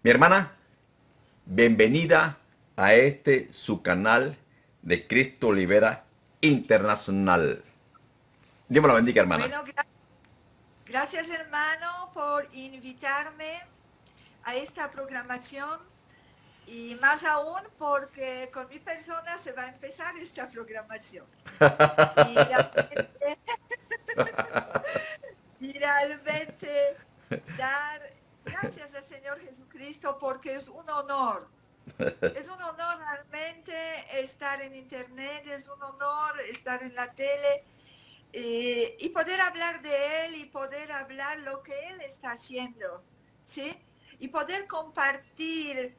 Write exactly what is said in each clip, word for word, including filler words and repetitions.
Mi hermana, bienvenida a este su canal de Cristo Libera Internacional. Dios me la bendiga, hermana. Bueno, gra- gracias hermano por invitarme a esta programación y más aún porque con mi persona se va a empezar esta programación. Y realmente, y realmente dar gracias al Señor Jesucristo porque es un honor. Es un honor realmente estar en internet, es un honor estar en la tele. Eh, y poder hablar de él y poder hablar lo que él está haciendo, ¿sí? Y poder compartir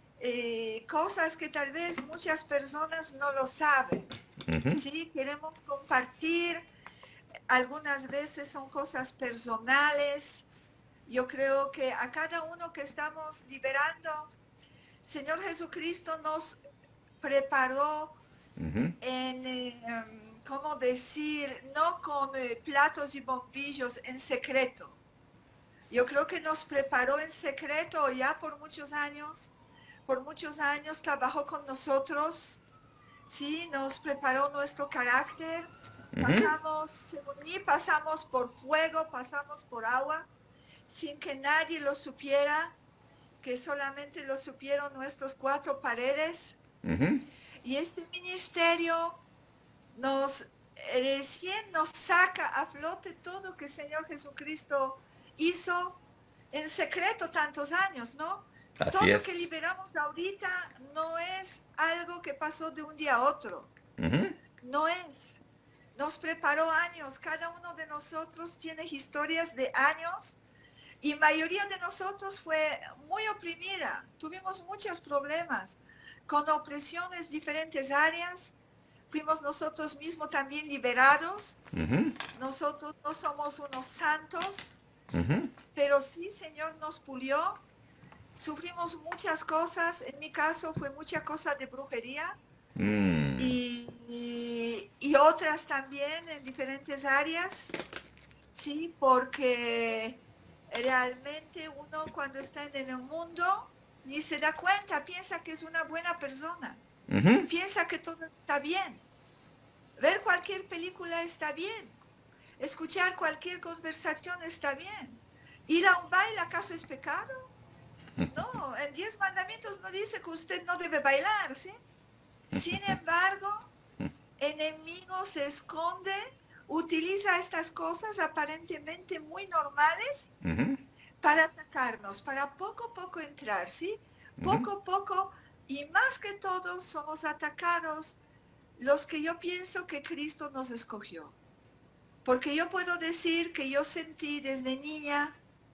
eh, cosas que tal vez muchas personas no lo saben, Ujú. ¿sí? Queremos compartir, algunas veces son cosas personales. Yo creo que a cada uno que estamos liberando, Señor Jesucristo nos preparó Ujú. en, eh, um, ¿cómo decir? No con eh, platos y bombillos en secreto. Yo creo que nos preparó en secreto ya por muchos años. Por muchos años trabajó con nosotros, sí, nos preparó nuestro carácter. Ujú. Pasamos, según mí, pasamos por fuego, pasamos por agua, sin que nadie lo supiera, que solamente lo supieron nuestros cuatro paredes. Ujú. Y este ministerio nos recién nos saca a flote todo que el Señor Jesucristo hizo en secreto tantos años, ¿no? Así Todo que es. liberamos ahorita no es algo que pasó de un día a otro, Ujú. no es. Nos preparó años, cada uno de nosotros tiene historias de años y mayoría de nosotros fue muy oprimida, tuvimos muchos problemas con opresiones diferentes áreas. Fuimos nosotros mismos también liberados. Ujú. Nosotros no somos unos santos, Ujú. pero sí, Señor nos pulió. Sufrimos muchas cosas. En mi caso fue mucha cosa de brujería Mm. y, y, y otras también en diferentes áreas. Sí, porque realmente uno cuando está en el mundo ni se da cuenta, piensa que es una buena persona, Ujú. piensa que todo está bien. Ver cualquier película está bien. Escuchar cualquier conversación está bien. ¿Ir a un baile acaso es pecado? No, en diez mandamientos no dice que usted no debe bailar, ¿sí? Sin embargo, enemigo se esconde, utiliza estas cosas aparentemente muy normales Ujú. para atacarnos, para poco a poco entrar, ¿sí? Ujú. Poco a poco, y más que todo somos atacados los que yo pienso que Cristo nos escogió. Porque yo puedo decir que yo sentí desde niña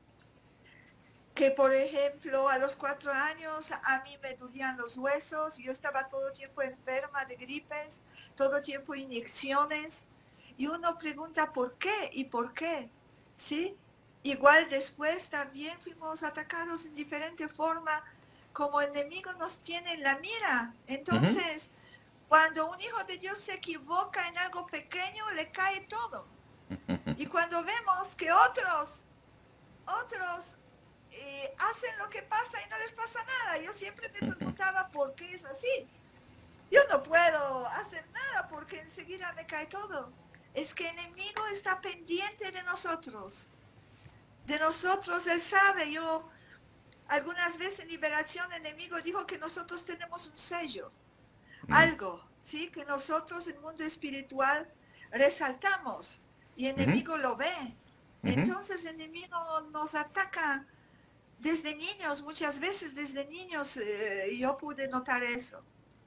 que, por ejemplo, a los cuatro años a mí me dolían los huesos, yo estaba todo el tiempo enferma de gripes, todo el tiempo inyecciones, y uno pregunta por qué y por qué, ¿sí? Igual después también fuimos atacados en diferente forma, como enemigo nos tiene en la mira. Ujú. Entonces, cuando un hijo de Dios se equivoca en algo pequeño, le cae todo. Y cuando vemos que otros, otros eh, hacen lo que pasa y no les pasa nada, yo siempre me preguntaba por qué es así. Yo no puedo hacer nada porque enseguida me cae todo. Es que el enemigo está pendiente de nosotros. De nosotros, él sabe. Yo algunas veces en liberación, el enemigo dijo que nosotros tenemos un sello. Mm. Algo, ¿sí? Que nosotros en el mundo espiritual resaltamos y el Ujú. enemigo lo ve. Ujú. Entonces el enemigo nos ataca desde niños, muchas veces desde niños eh, yo pude notar eso.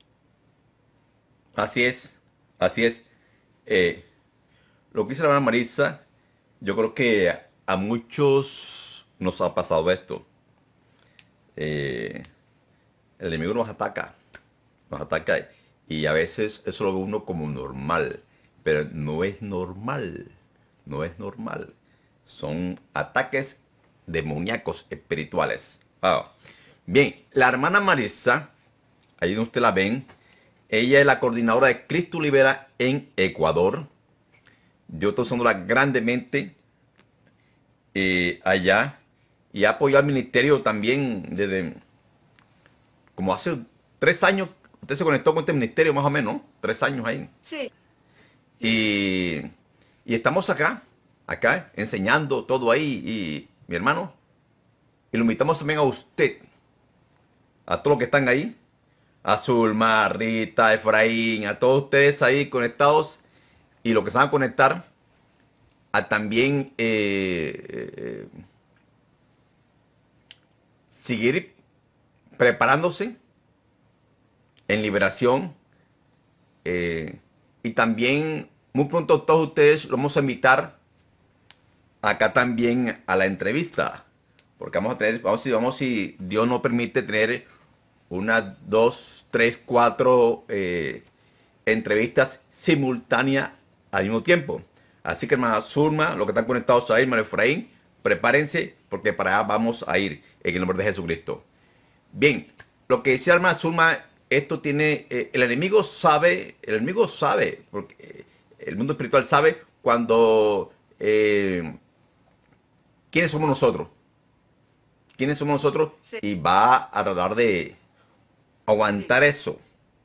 Así es. Así es. Eh, lo que dice la hermana Marisa, yo creo que a muchos nos ha pasado esto. Eh, el enemigo nos ataca, nos ataca y a veces eso lo ve uno como normal, pero no es normal, no es normal. Son ataques demoníacos espirituales. Wow. Bien, la hermana Marisa, ahí donde usted la ven, ella es la coordinadora de Cristo Libera en Ecuador. Yo estoy usándola grandemente eh, allá y ha apoyado al ministerio también desde como hace tres años. Usted se conectó con este ministerio más o menos, ¿no? Tres años ahí. Sí. Y, y estamos acá, acá, enseñando todo ahí. Y mi hermano, y lo invitamos también a usted, a todos los que están ahí, a Zulma, Rita, Efraín, a todos ustedes ahí conectados y los que se van a conectar, a también eh, eh, seguir preparándose en liberación. Eh, y también muy pronto todos ustedes los vamos a invitar acá también a la entrevista. Porque vamos a tener, vamos si vamos si Dios nos permite tener unas dos, tres, cuatro eh, entrevistas simultáneas al mismo tiempo. Así que hermana Zulma, los que están conectados ahí, hermano Efraín, prepárense porque para allá vamos a ir en el nombre de Jesucristo. Bien, lo que decía hermana Zulma, esto tiene, eh, el enemigo sabe, el enemigo sabe, porque eh, el mundo espiritual sabe cuando, eh, quiénes somos nosotros, quiénes somos nosotros, Sí. y va a tratar de aguantar sí. eso.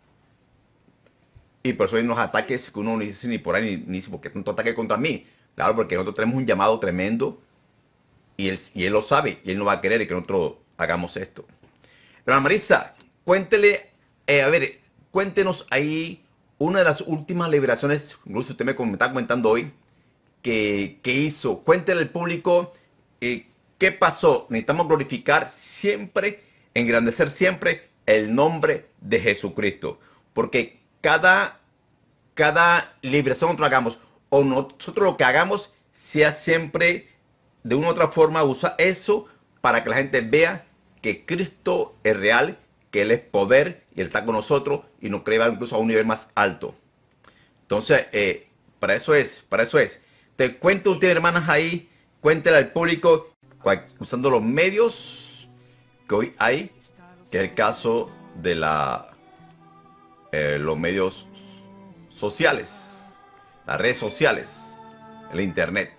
Y por eso hay unos ataques sí. que uno ni dice ni por ahí, ni, ni dice porque tanto ataque contra mí. Claro, porque nosotros tenemos un llamado tremendo y él, y él lo sabe y él no va a querer que nosotros hagamos esto. Hermana Marisa, cuéntele, eh, a ver, cuéntenos ahí una de las últimas liberaciones, incluso usted me está comentando hoy, que, que hizo. Cuéntele al público eh, qué pasó. Necesitamos glorificar siempre, engrandecer siempre el nombre de Jesucristo. Porque cada, cada liberación que nosotros hagamos, o nosotros lo que hagamos, sea siempre de una u otra forma, usa eso para que la gente vea que Cristo es real, que Él es poder y Él está con nosotros y nos cree incluso a un nivel más alto. Entonces, eh, para eso es, para eso es. Te cuento usted, hermanas, ahí, cuéntele al público, usando los medios que hoy hay, que es el caso de la, eh, los medios sociales, las redes sociales, el internet.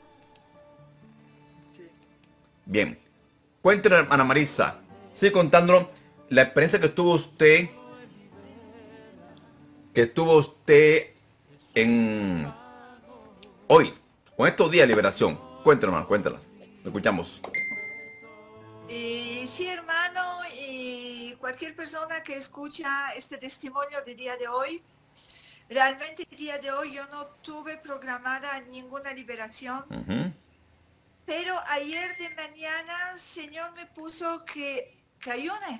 Bien, cuéntenos, hermana Marisa, sigue contándonos la experiencia que tuvo usted, que tuvo usted en hoy, con estos días de liberación. Cuéntanos, hermano, cuéntanos. Lo escuchamos. Y sí, hermano, y cualquier persona que escucha este testimonio del día de hoy, realmente el día de hoy yo no tuve programada ninguna liberación. Uh-huh. Pero ayer de mañana el Señor me puso que, que ayune.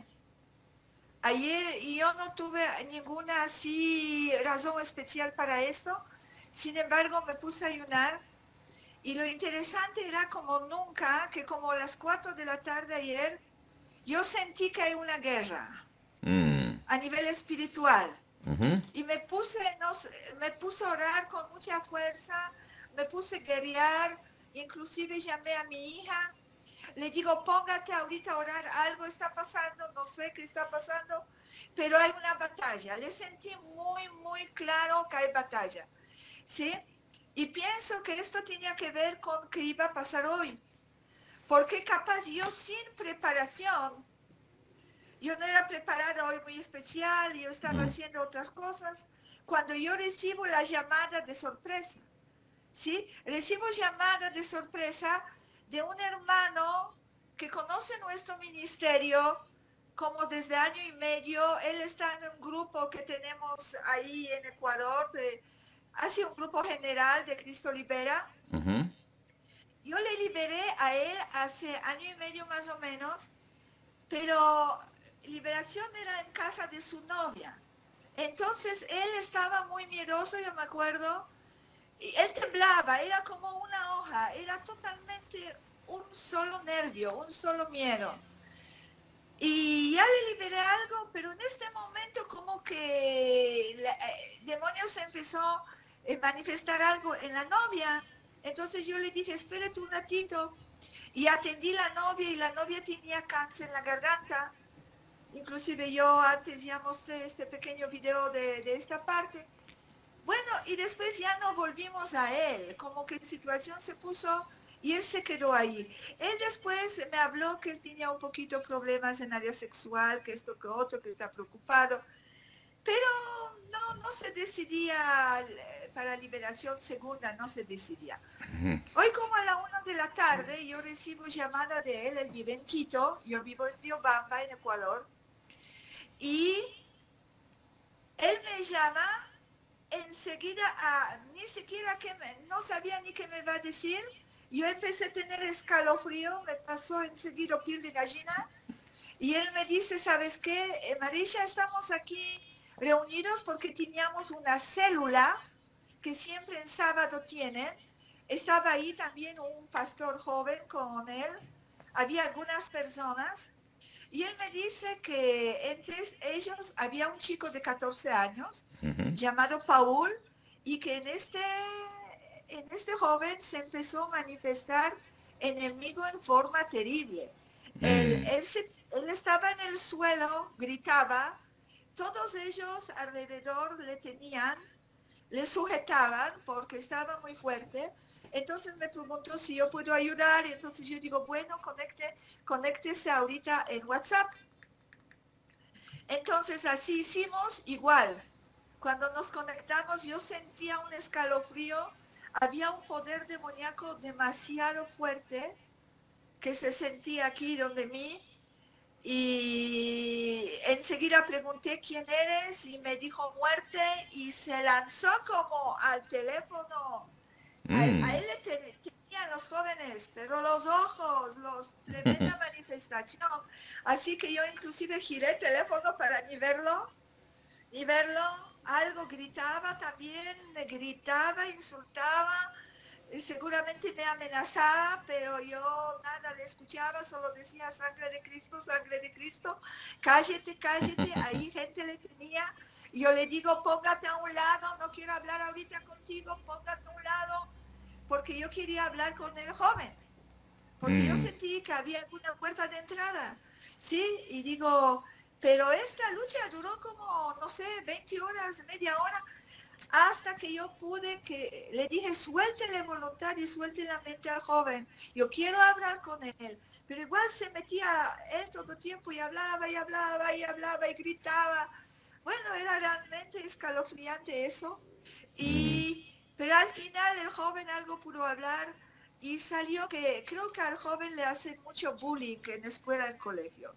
Ayer yo no tuve ninguna así razón especial para esto. Sin embargo, me puse a ayunar. Y lo interesante era como nunca, que como a las cuatro de la tarde ayer, yo sentí que hay una guerra mm. a nivel espiritual. Uh-huh. Y me puse, no, me puse a orar con mucha fuerza, me puse a guerrear. Inclusive llamé a mi hija, le digo, póngate ahorita a orar, algo está pasando, no sé qué está pasando, pero hay una batalla. Le sentí muy, muy claro que hay batalla, ¿sí? Y pienso que esto tenía que ver con qué iba a pasar hoy, porque capaz yo sin preparación, yo no era preparada hoy muy especial, yo estaba mm. haciendo otras cosas, cuando yo recibo la llamada de sorpresa. ¿Sí? Recibo llamada de sorpresa de un hermano que conoce nuestro ministerio como desde año y medio. Él está en un grupo que tenemos ahí en Ecuador, de, hace un grupo general de Cristo Libera. Uh-huh. Yo le liberé a él hace año y medio más o menos, pero liberación era en casa de su novia. Entonces él estaba muy miedoso, yo me acuerdo. Y él temblaba, era como una hoja, era totalmente un solo nervio, un solo miedo. Y ya le liberé algo, pero en este momento como que el eh, demonio se empezó a manifestar algo en la novia. Entonces yo le dije, espérate un ratito. Y atendí la novia y la novia tenía cáncer en la garganta. Inclusive yo antes ya mostré este pequeño video de, de esta parte. Bueno, y después ya no volvimos a él, como que la situación se puso y él se quedó ahí. Él después me habló que él tenía un poquito problemas en área sexual, que esto, que otro, que está preocupado, pero no, no se decidía para liberación segunda, no se decidía. Ujú. Hoy como a la una de la tarde yo recibo llamada de él, él vive en Quito, yo vivo en Riobamba, en Ecuador, y él me llama enseguida, a, ni siquiera que me, no sabía ni qué me va a decir, yo empecé a tener escalofrío, me pasó enseguida piel de gallina, y él me dice, ¿sabes qué? Eh, Marisha, estamos aquí reunidos porque teníamos una célula que siempre en sábado tienen. Estaba ahí también un pastor joven con él. Había algunas personas. Y él me dice que entre ellos había un chico de catorce años Ujú. llamado Paul y que en este, en este joven se empezó a manifestar enemigo en forma terrible. Él, Mm. él, se, él estaba en el suelo, gritaba, todos ellos alrededor le tenían, le sujetaban porque estaba muy fuerte. Entonces me preguntó si yo puedo ayudar y entonces yo digo, bueno, conecte, conéctese ahorita en WhatsApp. Entonces así hicimos igual. Cuando nos conectamos yo sentía un escalofrío, había un poder demoníaco demasiado fuerte que se sentía aquí donde mí y enseguida pregunté quién eres y me dijo muerte y se lanzó como al teléfono. A, a Mm. él le ten, tenían los jóvenes, pero los ojos, los tremenda manifestación. Así que yo inclusive giré el teléfono para ni verlo, ni verlo. Algo gritaba también, me gritaba, insultaba, y seguramente me amenazaba, pero yo nada le escuchaba, solo decía sangre de Cristo, sangre de Cristo, cállate, cállate, ahí gente le tenía. Y yo le digo, póngate a un lado, no quiero hablar ahorita contigo, póngate a un lado, porque yo quería hablar con el joven, porque yo Mm. sentí que había una puerta de entrada, ¿sí? Y digo, pero esta lucha duró como, no sé, veinte horas, media hora, hasta que yo pude, que le dije, suéltele voluntad y suelte la mente al joven, yo quiero hablar con él, pero igual se metía él todo el tiempo y hablaba y hablaba y hablaba y gritaba. Bueno, era realmente escalofriante eso. Mm. Y, pero al final el joven algo pudo hablar y salió que creo que al joven le hacen mucho bullying en escuela, en colegio.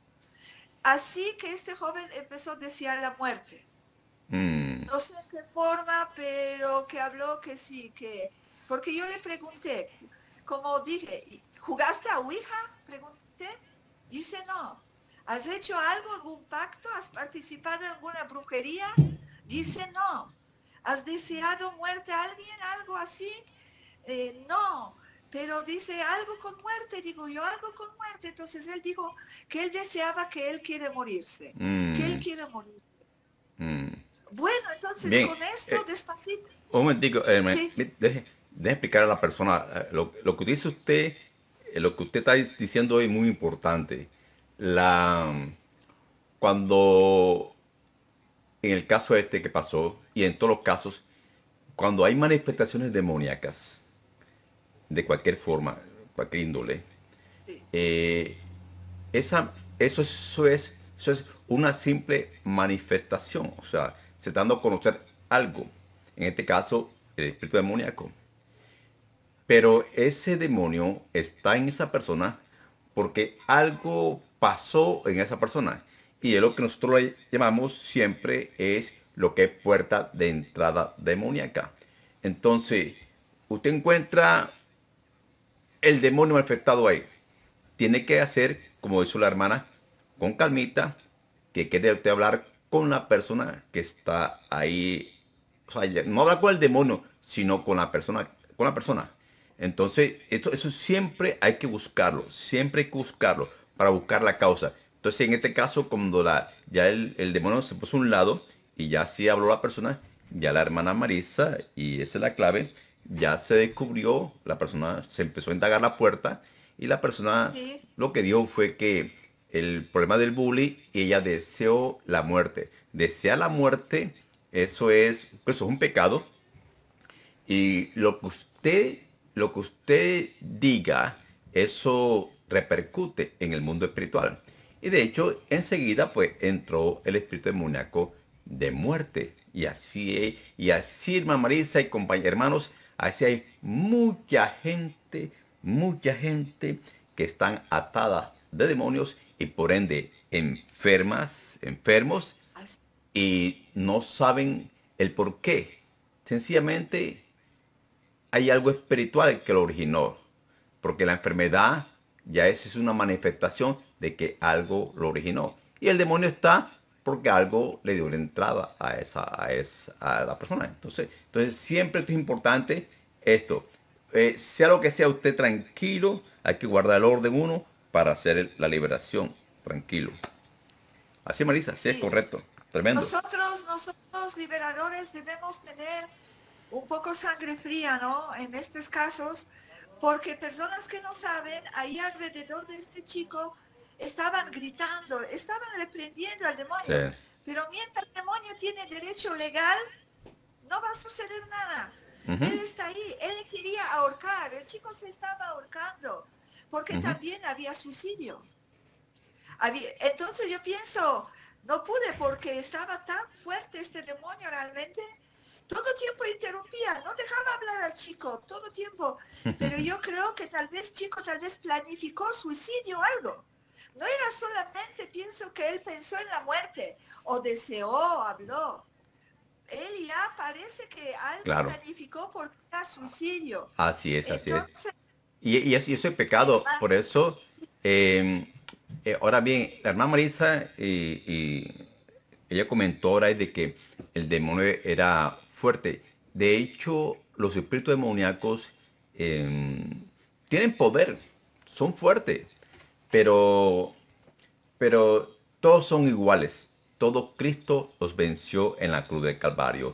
Así que este joven empezó a desear la muerte. Mm. No sé en qué forma, pero que habló que sí, que... Porque yo le pregunté, como dije, ¿jugaste a Ouija? Pregunté. Dice, no. ¿Has hecho algo, algún pacto? ¿Has participado en alguna brujería? Dice, no. ¿Has deseado muerte a alguien? ¿Algo así? Eh, no. Pero dice, algo con muerte. Digo yo, algo con muerte. Entonces él dijo que él deseaba que él quiere morirse. Que él Mm. quiere morir. Mm. Bueno, entonces Bien, con esto, eh, despacito. un momentico, eh, me- Sí, me- deje, deje explicar a la persona, eh, lo, lo que dice usted, eh, lo que usted está diciendo es muy importante. La, cuando, en el caso este que pasó, y en todos los casos, cuando hay manifestaciones demoníacas, de cualquier forma, cualquier índole, sí, eh, esa, eso, eso, es, eso es una simple manifestación, o sea, se está dando a conocer algo, en este caso, el espíritu demoníaco. Pero ese demonio está en esa persona porque algo pasó en esa persona. Y es lo que nosotros le llamamos siempre es lo que es puerta de entrada demoníaca. Entonces, usted encuentra el demonio manifestado ahí. Tiene que hacer, como hizo la hermana, con calmita, que quiere usted hablar con la persona que está ahí. O sea, no hablar con el demonio, sino con la persona, con la persona. Entonces, esto, eso siempre hay que buscarlo, siempre hay que buscarlo para buscar la causa. Entonces, en este caso, cuando la, ya el, el demonio se puso a un lado y ya sí habló la persona, ya la hermana Marisa, y esa es la clave, ya se descubrió, la persona se empezó a indagar la puerta y la persona sí, lo que dio fue que el problema del bully, ella deseó la muerte. Desea la muerte, eso es, pues, eso es un pecado. Y lo que usted lo que usted diga, eso repercute en el mundo espiritual. Y de hecho, enseguida pues entró el espíritu demoníaco de muerte. Y así, y así, hermana Marisa y compañeros hermanos, así hay mucha gente, mucha gente que están atadas de demonios y por ende enfermas, enfermos Así, y no saben el por qué. Sencillamente hay algo espiritual que lo originó, porque la enfermedad ya es, es una manifestación de que algo lo originó. Y el demonio está porque algo le dio la entrada a esa, a esa, a la persona. Entonces, entonces siempre esto es importante esto. Eh, sea lo que sea usted tranquilo, hay que guardar el orden uno para hacer la liberación. Tranquilo. Así Marisa, sí es sí. correcto. Tremendo. Nosotros, nosotros liberadores debemos tener un poco sangre fría, ¿no? En estos casos, porque personas que no saben, ahí alrededor de este chico estaban gritando, estaban reprendiendo al Sí. demonio. Pero mientras el demonio tiene derecho legal, no va a suceder nada. Él Ujú, está ahí, él quería ahorcar, el chico se estaba ahorcando, porque ujú. también había suicidio. Había- entonces yo pienso, no pude porque estaba tan fuerte este demonio realmente. Todo tiempo interrumpía, no dejaba hablar al chico, todo tiempo. Pero yo creo que tal vez chico tal vez planificó suicidio o algo. No era solamente, pienso que él pensó en la muerte o deseó, habló. Él ya parece que algo Claro. planificó porque era suicidio. Así es, así es. Entonces, Y, y eso, y eso es pecado. Por eso, eh, eh, ahora bien, la hermana Marisa, y, y ella comentó ahora de que el demonio era fuerte. De hecho, los espíritus demoníacos eh, tienen poder, son fuertes, pero, pero todos son iguales. Todo Cristo los venció en la cruz del Calvario.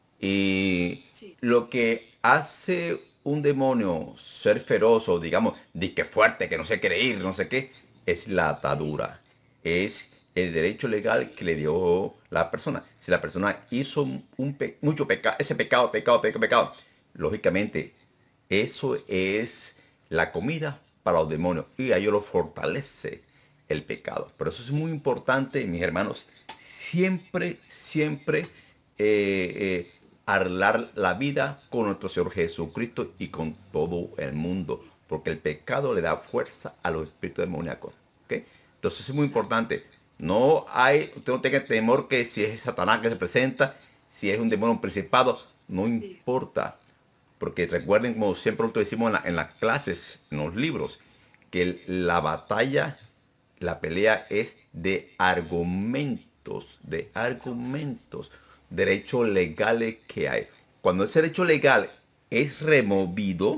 Y sí, lo que hace un demonio ser feroz o digamos, de que fuerte, que no se quiere ir, no sé qué, es la sí, atadura. Es el derecho legal que le dio la persona. Si la persona hizo un pe- mucho pecado, ese pecado, pecado, pecado, pecado, lógicamente, eso es la comida para los demonios y a ellos lo fortalece el pecado. Pero eso es sí. muy importante, mis hermanos, siempre, siempre eh, eh, arreglar la vida con nuestro Señor Jesucristo y con todo el mundo, porque el pecado le da fuerza a los espíritus demoníacos. ¿Okay? Entonces es muy Claro, importante. No hay, usted no tenga temor que si es Satanás que se presenta, si es un demonio principado, no sí, importa. Porque recuerden, como siempre nosotros decimos en, la- en las clases, en los libros, que el- la batalla, la pelea es de argumentos, de dos. argumentos, derechos legales que hay. Cuando ese derecho legal es removido,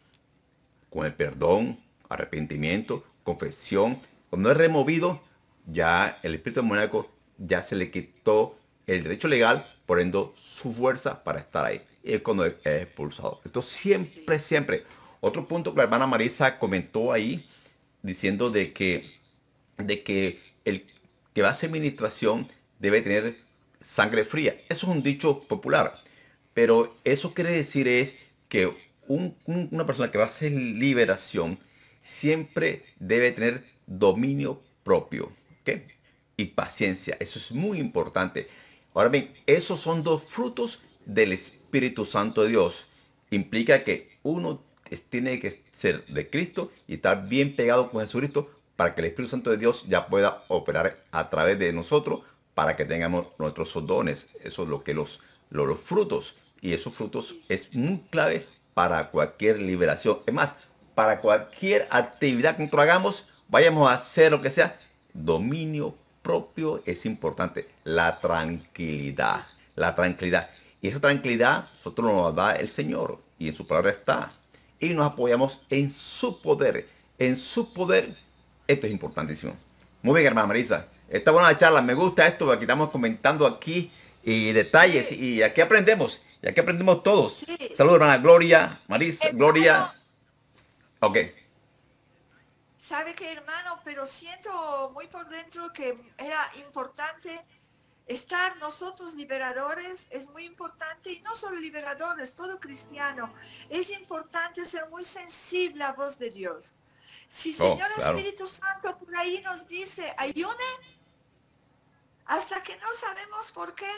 con el perdón, arrepentimiento, confesión, cuando es removido, ya el espíritu demoníaco ya se le quitó el derecho legal, poniendo su fuerza para estar ahí. Y es cuando es expulsado. Esto Sí, siempre, siempre. Otro punto que la hermana Marisa comentó ahí, diciendo de que, de que el que va a hacer administración debe tener sangre fría. Eso es un dicho popular. Pero eso quiere decir es que un- un- una persona que va a hacer liberación siempre debe tener dominio propio, ¿ok? Y paciencia. Eso es muy importante. Ahora bien, esos son dos frutos del Espíritu Santo de Dios. Implica que uno es- tiene que ser de Cristo y estar bien pegado con Jesucristo para que el Espíritu Santo de Dios ya pueda operar a través de nosotros para que tengamos nuestros dones. Eso es lo que los, los, los frutos. Y esos frutos sí, es muy clave para cualquier liberación. Es más, para cualquier actividad que nosotros hagamos, vayamos a hacer lo que sea, dominio propio es importante. La tranquilidad. sí, La tranquilidad. Y esa tranquilidad nosotros nos da el Señor. Y en su palabra está. Y nos apoyamos en su poder. En su poder. Esto es importantísimo. Muy bien, hermana Marisa. Esta buena charla. Me gusta esto. Aquí estamos comentando aquí y detalles. sí, Y aquí aprendemos. Y aquí aprendemos todos. sí. Saludos, hermana Gloria. Marisa. Hermano, Gloria. Ok. ¿sabe qué, hermano? Pero siento muy por dentro que era importante Estar nosotros liberadores es muy importante, y no solo liberadores, todo cristiano. Es importante ser muy sensible a la voz de Dios. Si Oh, Señor claro. Espíritu Santo por ahí nos dice, ayune, hasta que no sabemos por qué,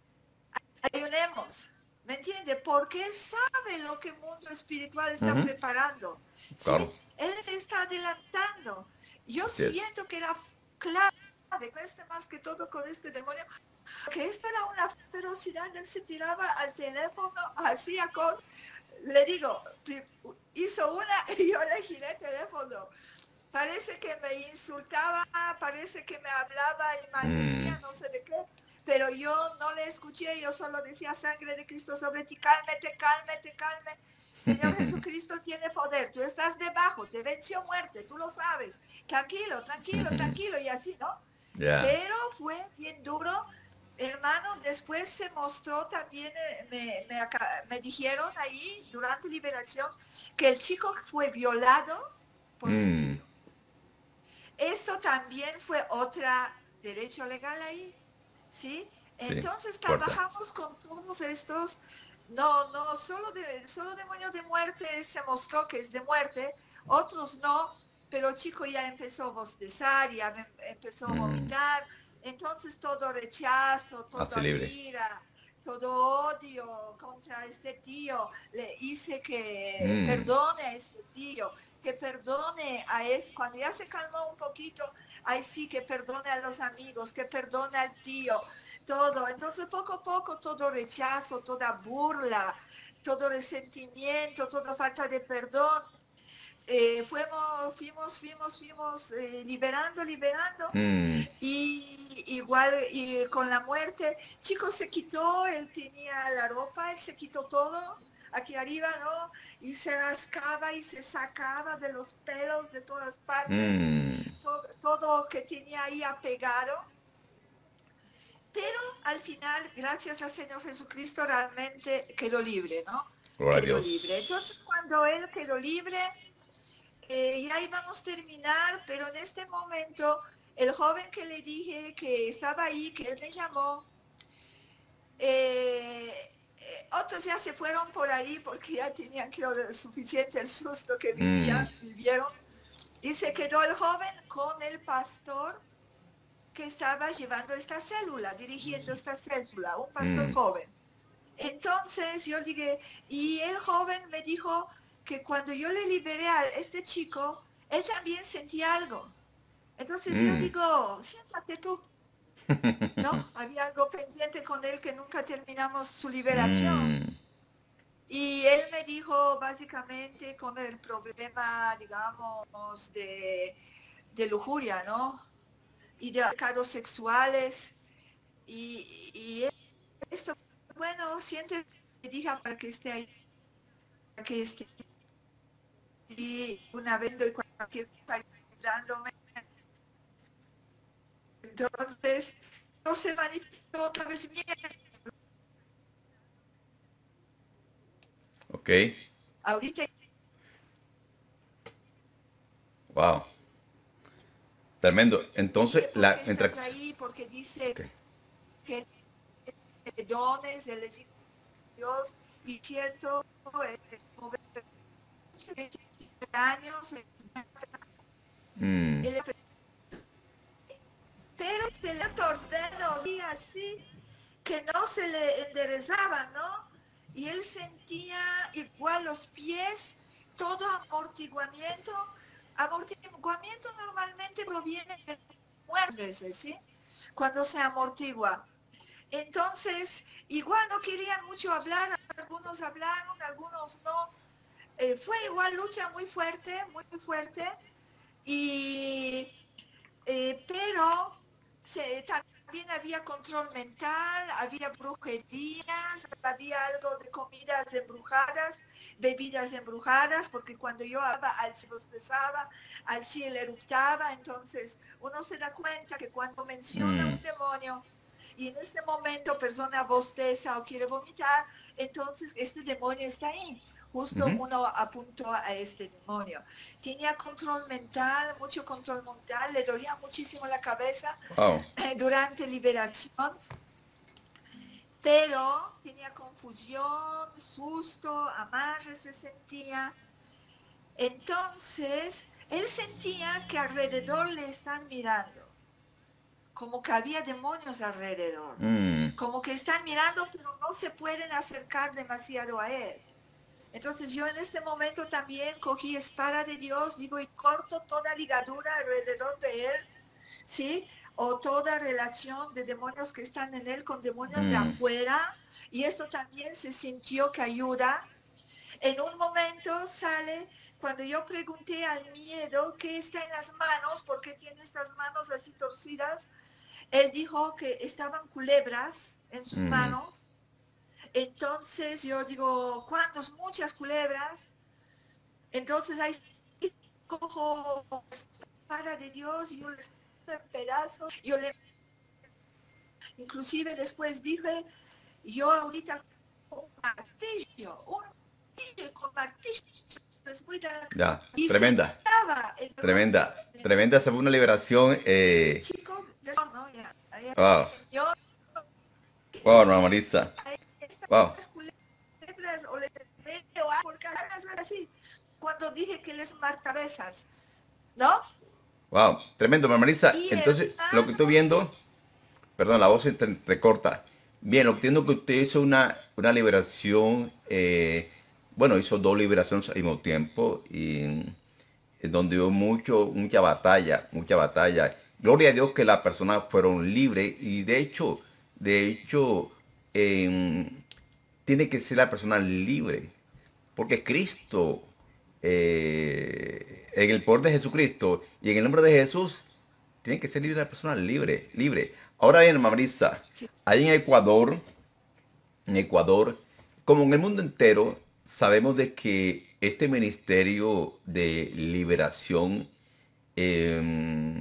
ayunemos. ¿Me entiende? Porque Él sabe lo que el mundo espiritual está Ujú, preparando. ¿Sí? claro, Él se está adelantando. Yo así es. siento que era clave, este más que todo con este demonio, que esto era una ferocidad. Él se tiraba al teléfono, hacía cosas. Le digo, hizo una y yo le giré el teléfono. Parece que me insultaba, parece que me hablaba y maldecía, Mm, no sé de qué, pero yo no le escuché, yo solo decía, sangre de Cristo sobre ti, cálmate, cálmate, cálmate. Señor Jesucristo tiene poder, tú estás debajo, te venció muerte, tú lo sabes. Tranquilo, tranquilo, tranquilo, y así, ¿no? ya. Pero fue bien duro, hermano. Después se mostró también, eh, me, me, me dijeron ahí durante liberación que el chico fue violado por su Mm, tío. Esto también fue otra derecho legal ahí, ¿sí? sí, Entonces fuerte. trabajamos con todos estos, no, no, solo, de, solo demonio de muerte se mostró que es de muerte, otros no, pero el chico ya empezó a bostezar, ya empezó a Mm, vomitar, entonces todo rechazo, así toda libre. ira, todo odio contra este tío, le hice que Mm, perdone a este tío, que perdone a este, cuando ya se calmó un poquito, ahí sí, que perdone a los amigos, que perdone al tío, todo. Entonces poco a poco todo rechazo, toda burla, todo resentimiento, toda falta de perdón, eh, fuimos, fuimos, fuimos, fuimos eh, liberando, liberando. mm, Y igual y con la muerte, chico se quitó, él tenía la ropa, él se quitó todo aquí arriba, ¿no? Y se rascaba y se sacaba de los pelos de todas partes, mm. todo, todo que tenía ahí apegado. Pero al final, gracias al Señor Jesucristo, realmente quedó libre, ¿no? Gloria a Quedó libre. Entonces, Dios. cuando él quedó libre, eh, ya íbamos a terminar, pero en este momento, el joven que le dije que estaba ahí, que él me llamó, eh, eh, otros ya se fueron por ahí porque ya tenían creo suficiente el susto que Mm, vivían, vivieron, y se quedó el joven con el pastor que estaba llevando esta célula, dirigiendo esta célula, un pastor mm, joven. Entonces yo dije, y el joven me dijo que cuando yo le liberé a este chico, él también sentía algo. Entonces yo mm. digo, siéntate tú, ¿no? Había algo pendiente con él que nunca terminamos su liberación. Mm, Y él me dijo básicamente con el problema, digamos, de, de lujuria, ¿no? Y de pecados sexuales. Y, y esto, bueno, siente, dije para que esté ahí, para que esté ahí una vez y cualquier cosa dándome. Entonces, no se manifestó otra vez bien. ok, Ahorita wow. Tremendo. Entonces, ¿por la qué estás mientras. ahí? Porque dice Ok. que dones, él es Dios, y cierto, eh, años, Mm, él, pero se le torció y así, que no se le enderezaban, ¿no? Y él sentía igual los pies, todo amortiguamiento. Amortiguamiento normalmente proviene de muchas veces, ¿sí? Cuando se amortigua. Entonces, igual no querían mucho hablar, algunos hablaron, algunos no. Eh, fue igual lucha muy fuerte, muy fuerte, y, eh, pero se, también había control mental, había brujerías, había algo de comidas embrujadas, bebidas embrujadas, porque cuando yo hablaba, al cielo bostezaba, al cielo eruptaba. Entonces uno se da cuenta que cuando menciona mm, un demonio y en este momento persona bosteza o quiere vomitar, entonces este demonio está ahí. justo Ujú. uno apuntó a este demonio. Tenía control mental, mucho control mental, le dolía muchísimo la cabeza Wow. durante liberación, pero tenía confusión, susto, amarre se sentía. Entonces, él sentía que alrededor le están mirando, como que había demonios alrededor, Mm. como que están mirando, pero no se pueden acercar demasiado a él. Entonces yo en este momento también cogí espada de Dios, digo, y corto toda ligadura alrededor de él, ¿sí? O toda relación de demonios que están en él con demonios de Mm. afuera. Y esto también se sintió que ayuda. En un momento sale, cuando yo pregunté al miedo qué está en las manos, por qué tiene estas manos así torcidas, él dijo que estaban culebras en sus Mm. manos. Entonces yo digo, ¿cuántos? Muchas culebras. Entonces ahí cojo para de Dios y yo les en pedazos. Yo le, inclusive después dije, yo ahorita con un martillo, un martillo con martillo les voy a dar. Ya, Y se tremenda, estaba el tremenda, tremenda. Esa fue una liberación. Eh, chico, ¿no? Ya, ya, el wow, Señor, wow, hermana Marisa. Wow, estas culebras o les veo porque así. Cuando dije que les marcabezas, ¿no? wow, tremendo, hermana Marisa. Y Entonces, lo que estoy hermano, viendo, perdón, la voz se entre- entrecorta. Bien, lo que entiendo que usted hizo una, una liberación, eh, bueno, hizo dos liberaciones al mismo tiempo y en donde hubo mucho, mucha batalla, mucha batalla. Gloria a Dios que las personas fueron libres y de hecho, de hecho, em, tiene que ser la persona libre, porque Cristo, eh, en el poder de Jesucristo y en el nombre de Jesús, tiene que ser libre la persona libre, libre. Ahora bien, Marisa, sí, ahí en Ecuador, en Ecuador, como en el mundo entero, sabemos de que este ministerio de liberación eh,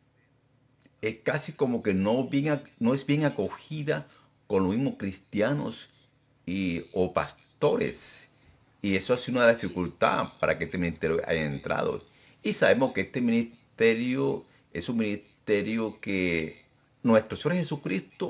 es casi como que no, bien, ac- no es bien acogida con los mismos cristianos y, o pastores. Y eso ha sido una sí, dificultad para que este ministerio haya entrado. Y sabemos que este ministerio es un ministerio que nuestro Señor Jesucristo,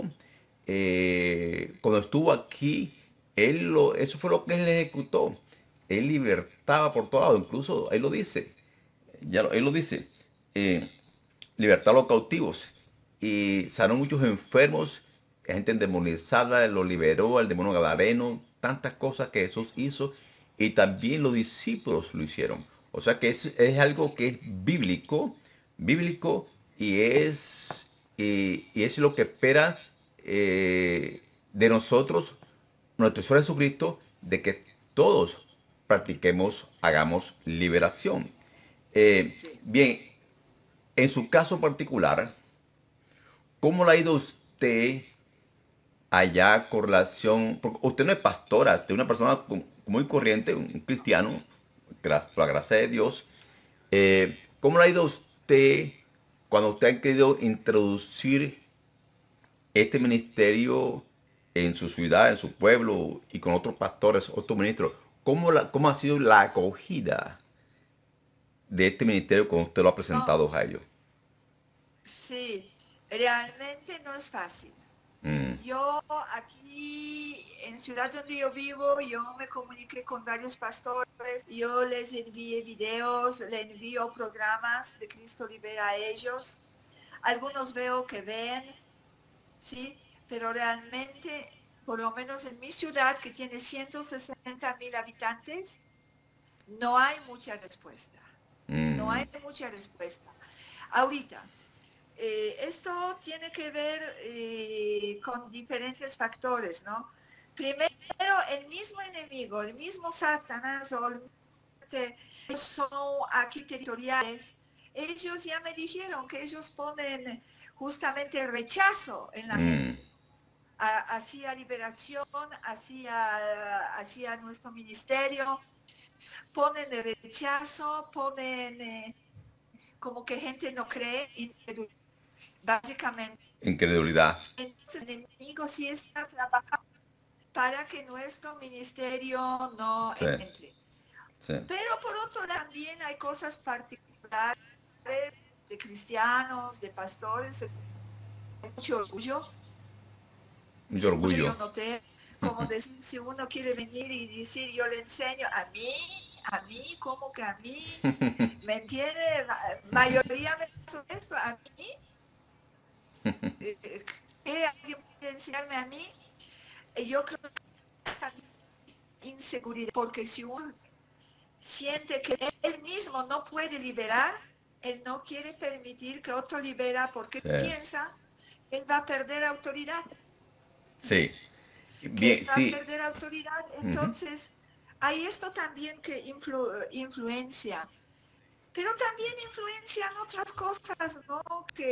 eh, cuando estuvo aquí, él lo, eso fue lo que él ejecutó. Él libertaba por todo lado, incluso él lo dice, ya lo- él lo dice, eh, libertad a los cautivos y sanó muchos enfermos, gente endemonizada, lo liberó al demonio gadareno, tantas cosas que Jesús hizo y también los discípulos lo hicieron. O sea que es, es sí, algo que es bíblico, bíblico y es, y, y es lo que espera eh, de nosotros nuestro Señor Jesucristo, de que todos practiquemos, hagamos liberación. Eh, sí. bien, en su caso particular, ¿cómo le ha ido usted allá con relación? Porque usted no es pastora, usted es una persona com- muy corriente, un cristiano, gra- por la gracia de Dios. Eh, ¿cómo le ha ido a usted cuando usted ha querido introducir este ministerio en su ciudad, en su pueblo y con otros pastores, otros ministros? ¿Cómo, la- cómo ha sido la acogida de este ministerio cuando usted lo ha No, presentado a ellos? sí, realmente no es fácil. Mm. Yo aquí en ciudad donde yo vivo, yo me comuniqué con varios pastores, yo les envié videos, le envío programas de Cristo Libera a ellos. Algunos veo que ven, sí, pero realmente, por lo menos en mi ciudad, que tiene ciento sesenta mil habitantes, no hay mucha respuesta. No Mm. hay mucha respuesta. Ahorita, eh, esto tiene que ver eh, con diferentes factores, ¿no? Primero, el mismo enemigo, el mismo Satanás, o el, ellos son aquí territoriales, ellos ya me dijeron que ellos ponen justamente rechazo en la Mm. gente, hacia liberación, hacia, hacia nuestro ministerio, ponen rechazo, ponen eh, como que gente no cree, básicamente. Incredulidad. Entonces el enemigo sí está trabajando para que nuestro ministerio no Sí, entre. sí. Pero por otro lado también hay cosas particulares de cristianos, de pastores, mucho orgullo. Mucho Mucho orgullo. yo noté, como decir, si uno quiere venir y decir, yo le enseño a mí, a mí, como que a mí, ¿me entiende? La mayoría me pasó esto, a mí, eh, ¿qué alguien puede enseñarme a mí? Eh, Yo creo que inseguridad, porque si uno siente que él mismo no puede liberar, él no quiere permitir que otro libera porque Sí, piensa que él va a perder autoridad. sí. Que Bien, él va a sí. perder autoridad. Ujú. Entonces, hay esto también que influ, influencia. Pero también influencian otras cosas, ¿no? Que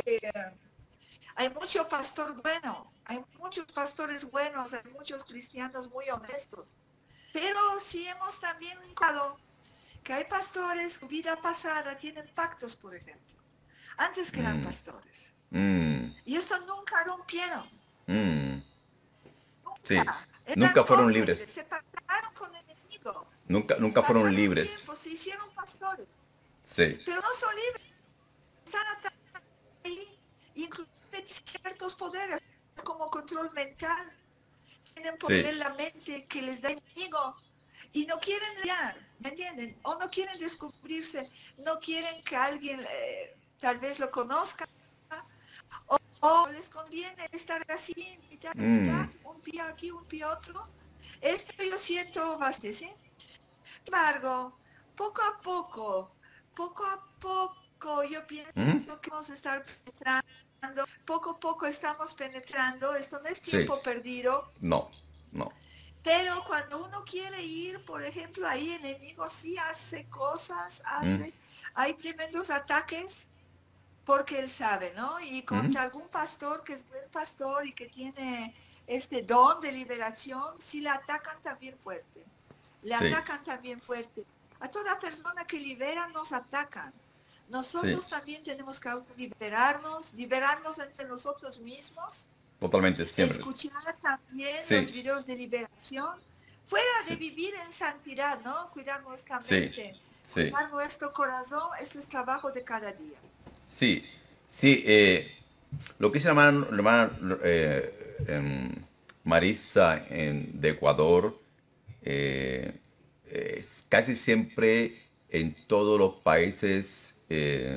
hay mucho pastor bueno, hay muchos pastores buenos, hay muchos cristianos muy honestos. Pero sí hemos también notado que hay pastores que vida pasada tienen pactos, por ejemplo, antes que eran Mm, pastores. mm, Y esto nunca rompieron, mm. Sí. nunca. Eran Nunca fueron jóvenes, libres. se pactaron con el enemigo. Nunca, nunca fueron Pasaron libres. tiempo, se hicieron pastores, Sí, pero no son libres, están ahí, incluye ciertos poderes como control mental, tienen poder sí, en la mente que les da el enemigo y no quieren lidiar, ¿me entienden? O no quieren descubrirse, no quieren que alguien eh, tal vez lo conozca, o, o les conviene estar así, mitad, mm, mitad, un pie aquí, un pie otro. Esto yo siento bastante, ¿sí? Sin embargo, poco a poco, poco a poco, yo pienso ujú. que vamos a estar penetrando, poco a poco estamos penetrando, esto no es Sí. tiempo perdido, No, no. pero cuando uno quiere ir, por ejemplo, ahí el enemigo sí hace cosas, Mm, hace, hay tremendos ataques, porque él sabe, ¿no? Y ujú. contra algún pastor que es buen pastor y que tiene este don de liberación, sí le atacan también fuerte. Le Sí, atacan también fuerte. A toda persona que libera nos atacan. sí. Nosotros también tenemos que liberarnos, liberarnos entre nosotros mismos, Totalmente, siempre. escuchar también los Sí, videos de liberación, fuera de sí, vivir en santidad, ¿no? Cuidar nuestra sí, mente, sí. cuidar nuestro corazón, esto es trabajo de cada día. Sí, sí. Eh, lo que dice la hermana, la hermana, eh, em, Marisa en, de Ecuador, eh, es casi siempre en todos los países eh,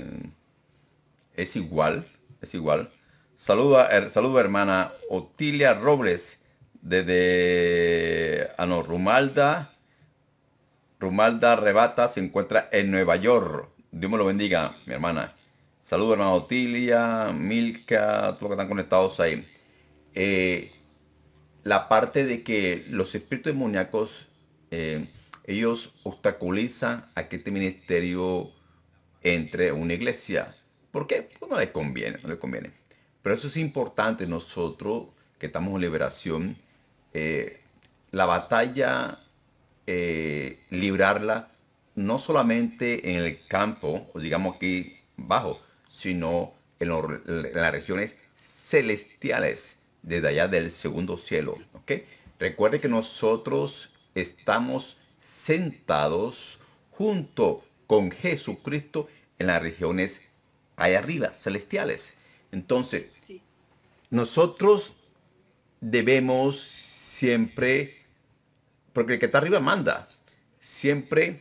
es igual, es igual. Saluda, her- saluda hermana Otilia Robles desde ah, no, Rumalda, Rumalda Rebata se encuentra en Nueva York. Dios me lo bendiga, mi hermana. Saludos hermana Otilia, Milka, todos los que están conectados ahí. Eh, la parte de que los espíritus demoníacos, eh, ellos obstaculizan a que este ministerio entre una iglesia. ¿Por qué? Pues no les conviene, no les conviene. Pero eso es importante nosotros que estamos en liberación, eh, la batalla, eh, librarla no solamente en el campo, o digamos aquí bajo, sino en, lo- en las regiones celestiales, desde allá del segundo cielo. ¿Ok? Recuerde que Sí, nosotros estamos sentados junto con Jesucristo en las regiones allá arriba, celestiales. Entonces, sí, nosotros debemos siempre, porque el que está arriba manda, siempre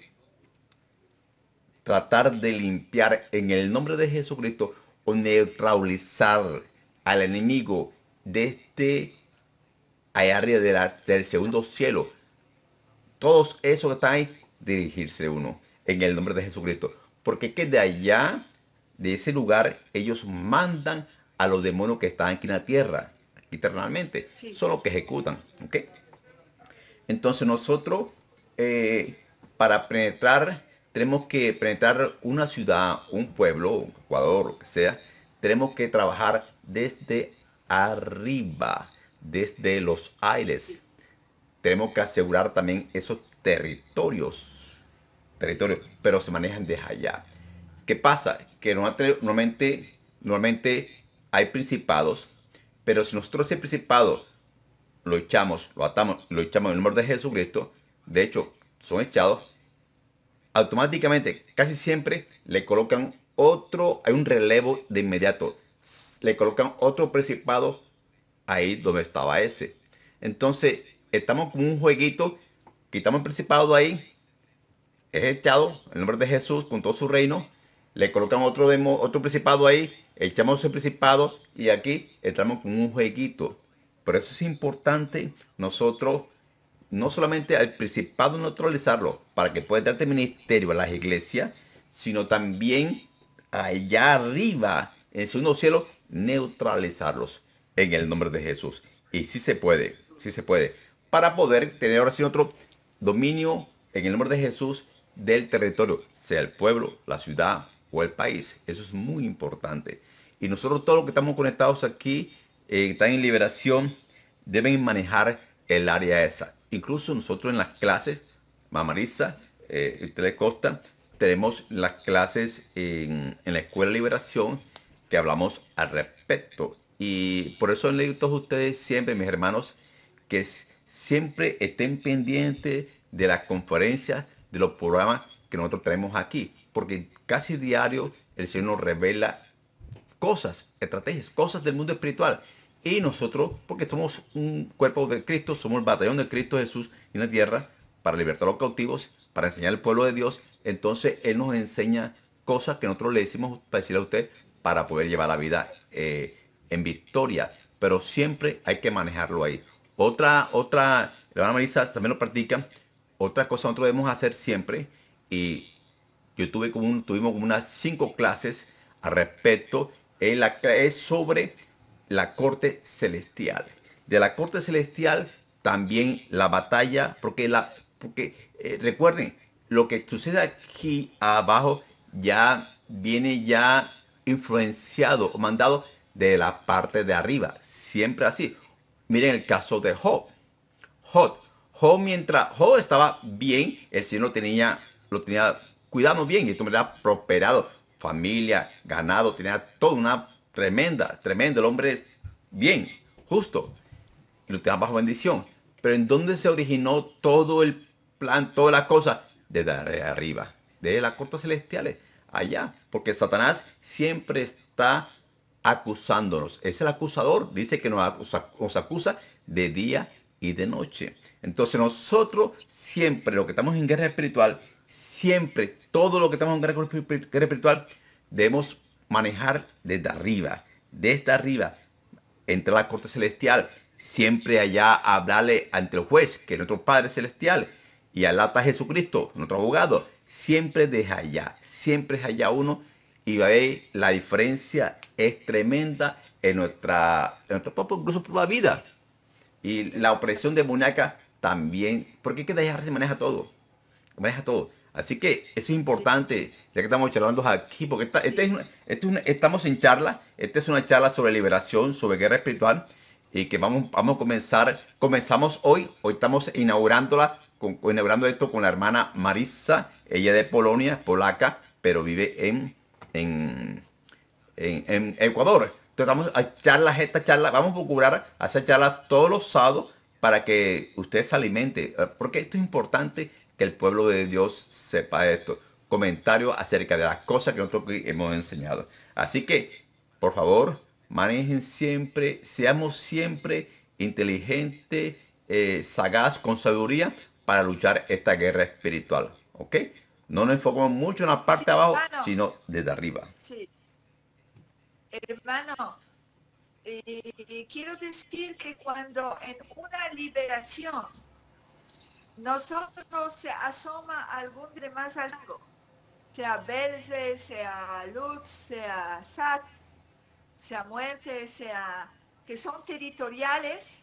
tratar de limpiar en el nombre de Jesucristo o neutralizar al enemigo desde allá arriba de la- del segundo cielo. Todos esos que están ahí, dirigirse uno en el nombre de Jesucristo. Porque es que de allá, de ese lugar, ellos mandan a los demonios que están aquí en la tierra, eternamente. sí, Son los que ejecutan. ¿Ok? Entonces nosotros, eh, para penetrar, tenemos que penetrar una ciudad, un pueblo, Ecuador, lo que sea, tenemos que trabajar desde arriba, desde los aires. sí, Tenemos que asegurar también esos territorios, territorios, pero se manejan desde allá. ¿Qué pasa? Que normalmente, normalmente, normalmente hay principados, pero si nosotros ese principado lo echamos, lo atamos, lo echamos en el nombre de Jesucristo, de hecho, son echados, automáticamente, casi siempre, le colocan otro, hay un relevo de inmediato. Le colocan otro principado ahí donde estaba ese. Entonces, estamos como un jueguito, quitamos el principado de ahí, es echado en el nombre de Jesús con todo su reino, le colocan otro, demo, otro principado ahí, echamos ese principado y aquí estamos con un jueguito. Por eso es importante nosotros no solamente al principado neutralizarlo para que pueda darte ministerio a las iglesias, sino también allá arriba, en el segundo cielo, neutralizarlos en el nombre de Jesús. Y sí se puede, sí se puede, para poder tener ahora sí otro dominio en el nombre de Jesús del territorio, sea el pueblo, la ciudad o el país. Eso es muy importante. Y nosotros todos los que estamos conectados aquí, eh, están en liberación, deben manejar el área esa. Incluso nosotros en las clases, Mamarisa, eh, y Telecosta, tenemos las clases en, en la Escuela de Liberación que hablamos al respecto. Y por eso les digo a todos ustedes siempre, mis hermanos, que s- siempre estén pendientes de las conferencias, de los programas que nosotros tenemos aquí. Porque casi diario el Señor nos revela cosas, estrategias, cosas del mundo espiritual. Y nosotros, porque somos un cuerpo de Cristo, somos el batallón de Cristo Jesús en la tierra, para libertar a los cautivos, para enseñar al pueblo de Dios, entonces Él nos enseña cosas que nosotros le decimos para decirle a usted, para poder llevar la vida eh, en victoria. Pero siempre hay que manejarlo ahí. Otra, otra, la hermana Marisa también lo practica. Otra cosa que nosotros debemos hacer siempre, y yo tuve como un, tuvimos como unas cinco clases al respecto. En la, es sobre la corte celestial. De la corte celestial también la batalla, porque, la, porque eh, recuerden, lo que sucede aquí abajo ya viene ya influenciado o mandado de la parte de arriba. Siempre así. Miren el caso de Job. Job. Job, mientras Job estaba bien, el Señor lo tenía, lo tenía cuidado bien y esto me ha prosperado. Familia, ganado, tenía toda una tremenda, tremendo, el hombre bien, justo, y lo tenía bajo bendición. Pero ¿en dónde se originó todo el plan, toda la cosa? Desde arriba, de las cortes celestiales, allá. Porque Satanás siempre está acusándonos. Es el acusador, dice que nos acusa, nos acusa de día y de noche. Entonces nosotros siempre, lo que estamos en guerra espiritual, siempre, todo lo que estamos en guerra, guerra espiritual, debemos manejar desde arriba, desde arriba, entre la corte celestial, siempre allá hablarle ante el juez, que es nuestro Padre Celestial, y al está Jesucristo, nuestro abogado, siempre desde allá, siempre es allá uno, y va a ver la diferencia es tremenda en nuestra, en nuestra propia, incluso por la vida. Y la opresión demoníaca también, porque es que de allá se maneja todo, maneja todo. Así que eso es Sí, importante, ya que estamos charlando aquí, porque esta, este es sí. una- este es una- estamos en charla, esta es una charla sobre liberación, sobre guerra espiritual, y que vamos, vamos a comenzar, comenzamos hoy, hoy estamos inaugurándola, con, inaugurando esto con la hermana Marisa, ella de Polonia, polaca, pero vive en, en, en, en Ecuador. Entonces vamos a charlas, esta charla, vamos a procurar hacer charlas todos los sábados para que usted se alimente, eh, porque esto es importante que el pueblo de Dios sepa esto. Comentarios acerca de las cosas que nosotros aquí hemos enseñado. Así que, por favor, manejen siempre, seamos siempre inteligentes, eh, sagaz, con sabiduría para luchar esta guerra espiritual. ¿Ok? No nos enfocamos mucho en la Sí, parte de abajo, hermano, sino desde arriba. sí, hermano, eh, quiero decir que cuando en una liberación nosotros se asoma algún de más algo, sea Belze, sea Lutz, sea Sat, sea muerte, sea que son territoriales,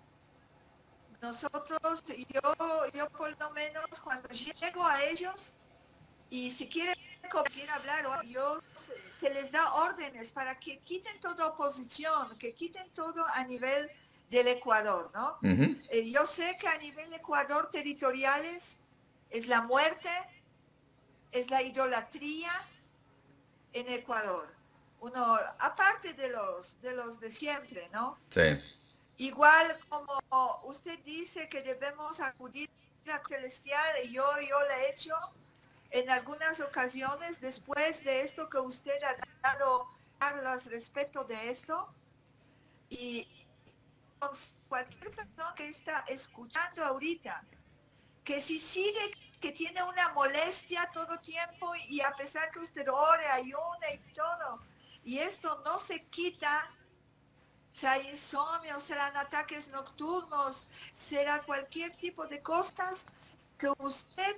nosotros, yo, yo por lo menos cuando llego a ellos y si quieren, quieren hablar, yo, se, se les da órdenes para que quiten toda oposición, que quiten todo a nivel del Ecuador, ¿no? Ujú. Eh, yo sé que a nivel de Ecuador territoriales es la muerte, es la idolatría en Ecuador. Uno, aparte de los de, los de siempre, ¿no? Sí. Igual como usted dice que debemos acudir a celestial, y yo, yo lo he hecho en algunas ocasiones después de esto que usted ha dado charlas respecto de esto. Y cualquier persona que está escuchando ahorita, que si sigue, que tiene una molestia todo tiempo y a pesar que usted ore, ayune y todo, y esto no se quita, sea insomnio, serán ataques nocturnos, será cualquier tipo de cosas, que usted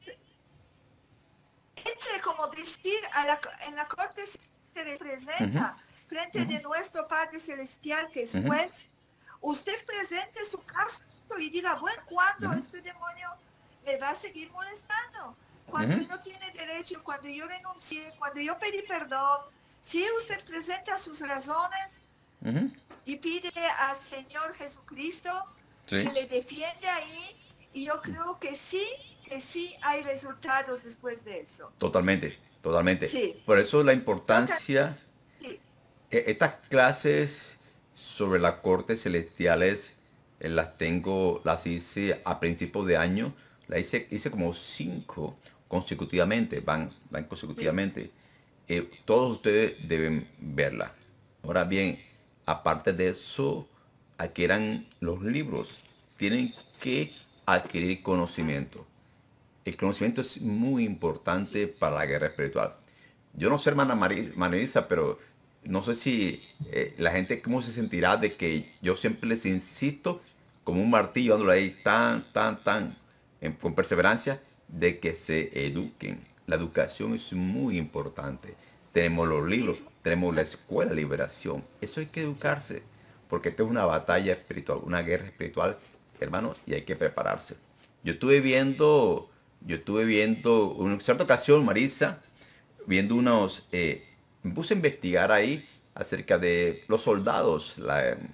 entre, como decir, a la, en la corte se presenta Ujú, frente ujú, de nuestro Padre Celestial, que es ujú, juez. Usted presente su caso y diga, bueno, ¿cuándo ujú, este demonio me va a seguir molestando? Cuando ujú, él no tiene derecho, cuando yo renuncié, cuando yo pedí perdón, si usted presenta sus razones ujú. y pide al Señor Jesucristo Sí, que le defiende ahí, y yo creo que sí, que sí hay resultados después de eso. totalmente, totalmente. Sí, Por eso la total, importancia, sí, e- estas clases sobre las cortes celestiales, eh, las tengo, las hice a principios de año, las hice, hice como cinco consecutivamente, van, van sí, consecutivamente. Eh, todos ustedes deben verla. Ahora bien, aparte de eso, adquieran los libros. Tienen que adquirir conocimiento. El conocimiento es muy importante sí. para la guerra espiritual. Yo no sé, hermana Mari- Marisa, pero no sé si eh, la gente cómo se sentirá de que yo siempre les insisto como un martillo dándole ahí tan, tan, tan, en- con perseverancia, de que se eduquen. La educación es muy importante. Tenemos los libros, Es muy tenemos la importante, escuela de liberación. Eso hay que sí. educarse, porque esto es una batalla espiritual, una guerra espiritual, hermano, y hay que prepararse. Yo estuve viendo, yo estuve viendo, en cierta ocasión, Marisa, viendo unos, eh, me puse a investigar ahí acerca de los soldados la, eh,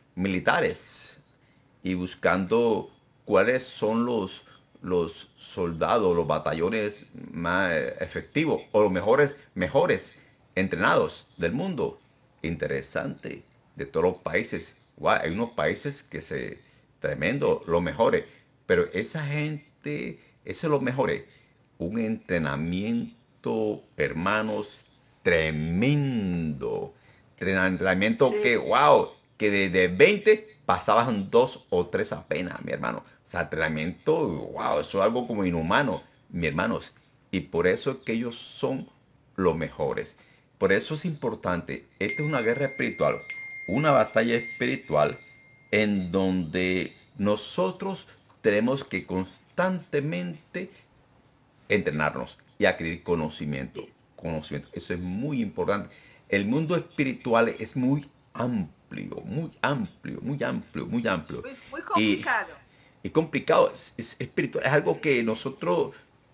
militares y buscando cuáles son los, los soldados, los batallones más eh, efectivos o los mejores, mejores entrenados del mundo. Interesante, de todos los países. Guau, hay unos países que se, tremendo, los mejores, pero esa gente, eso es lo mejores. Un entrenamiento, hermanos, tremendo. Entrenamiento que, Sí, wow, que de, de veinte pasaban dos o tres apenas, mi hermano. O sea, entrenamiento, wow, eso es algo como inhumano, mi hermanos. Y por eso es que ellos son los mejores. Por eso es importante. Esta es una guerra espiritual, una batalla espiritual en donde nosotros tenemos que constantemente entrenarnos y adquirir conocimiento. sí. Conocimiento. Eso es muy importante. El mundo espiritual es muy amplio, muy amplio, muy amplio, muy amplio. Muy, muy Y complicado. es complicado, es, es espiritual, es algo que nosotros,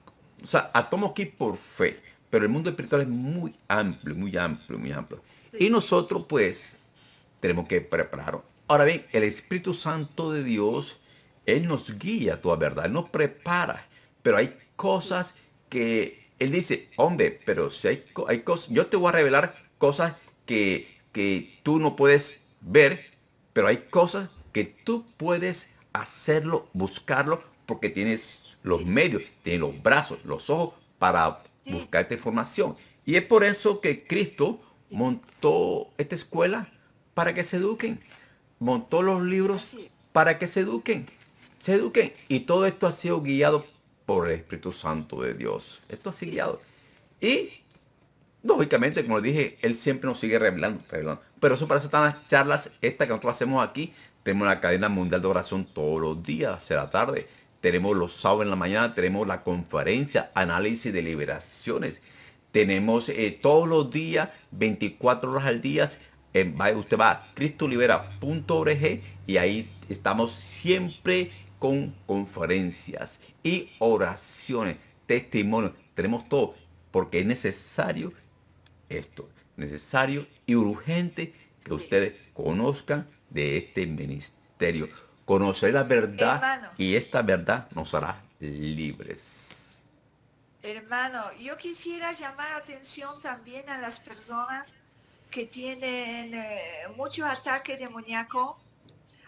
o sea, actuamos aquí por fe, pero el mundo espiritual es muy amplio, muy amplio, muy amplio. Y Sí, nosotros, pues, tenemos que prepararnos. Ahora bien, el Espíritu Santo de Dios, Él nos guía a toda verdad, Él nos prepara, pero hay sí, cosas que Él dice, hombre, pero si hay, co- hay cosas, yo te voy a revelar cosas que, que tú no puedes ver, pero hay cosas que tú puedes hacerlo, buscarlo, porque tienes los sí, medios, tienes los brazos, los ojos para sí, buscar esta información. Y es por eso que Cristo sí. montó esta escuela para que se eduquen. Montó los libros Así es. para que se eduquen. Se eduquen. Y todo esto ha sido guiado por el Espíritu Santo de Dios. Esto ha sido Sí, guiado. Y, lógicamente, como le dije, Él siempre nos sigue revelando, revelando. Pero eso para eso están las charlas, estas que nosotros hacemos aquí. Tenemos la cadena mundial de oración todos los días, hacia la tarde. Tenemos los sábados en la mañana, tenemos la conferencia, análisis de liberaciones. Tenemos eh, todos los días, veinticuatro horas al día. Eh, va- usted va a cristolibera punto org y ahí estamos siempre con conferencias y oraciones, testimonios. Tenemos todo porque es necesario esto, necesario y urgente que sí. ustedes conozcan de este ministerio. Conocer la verdad Hermano, y esta verdad nos hará libres. hermano, yo quisiera llamar atención también a las personas que tienen eh, mucho ataque demoníaco.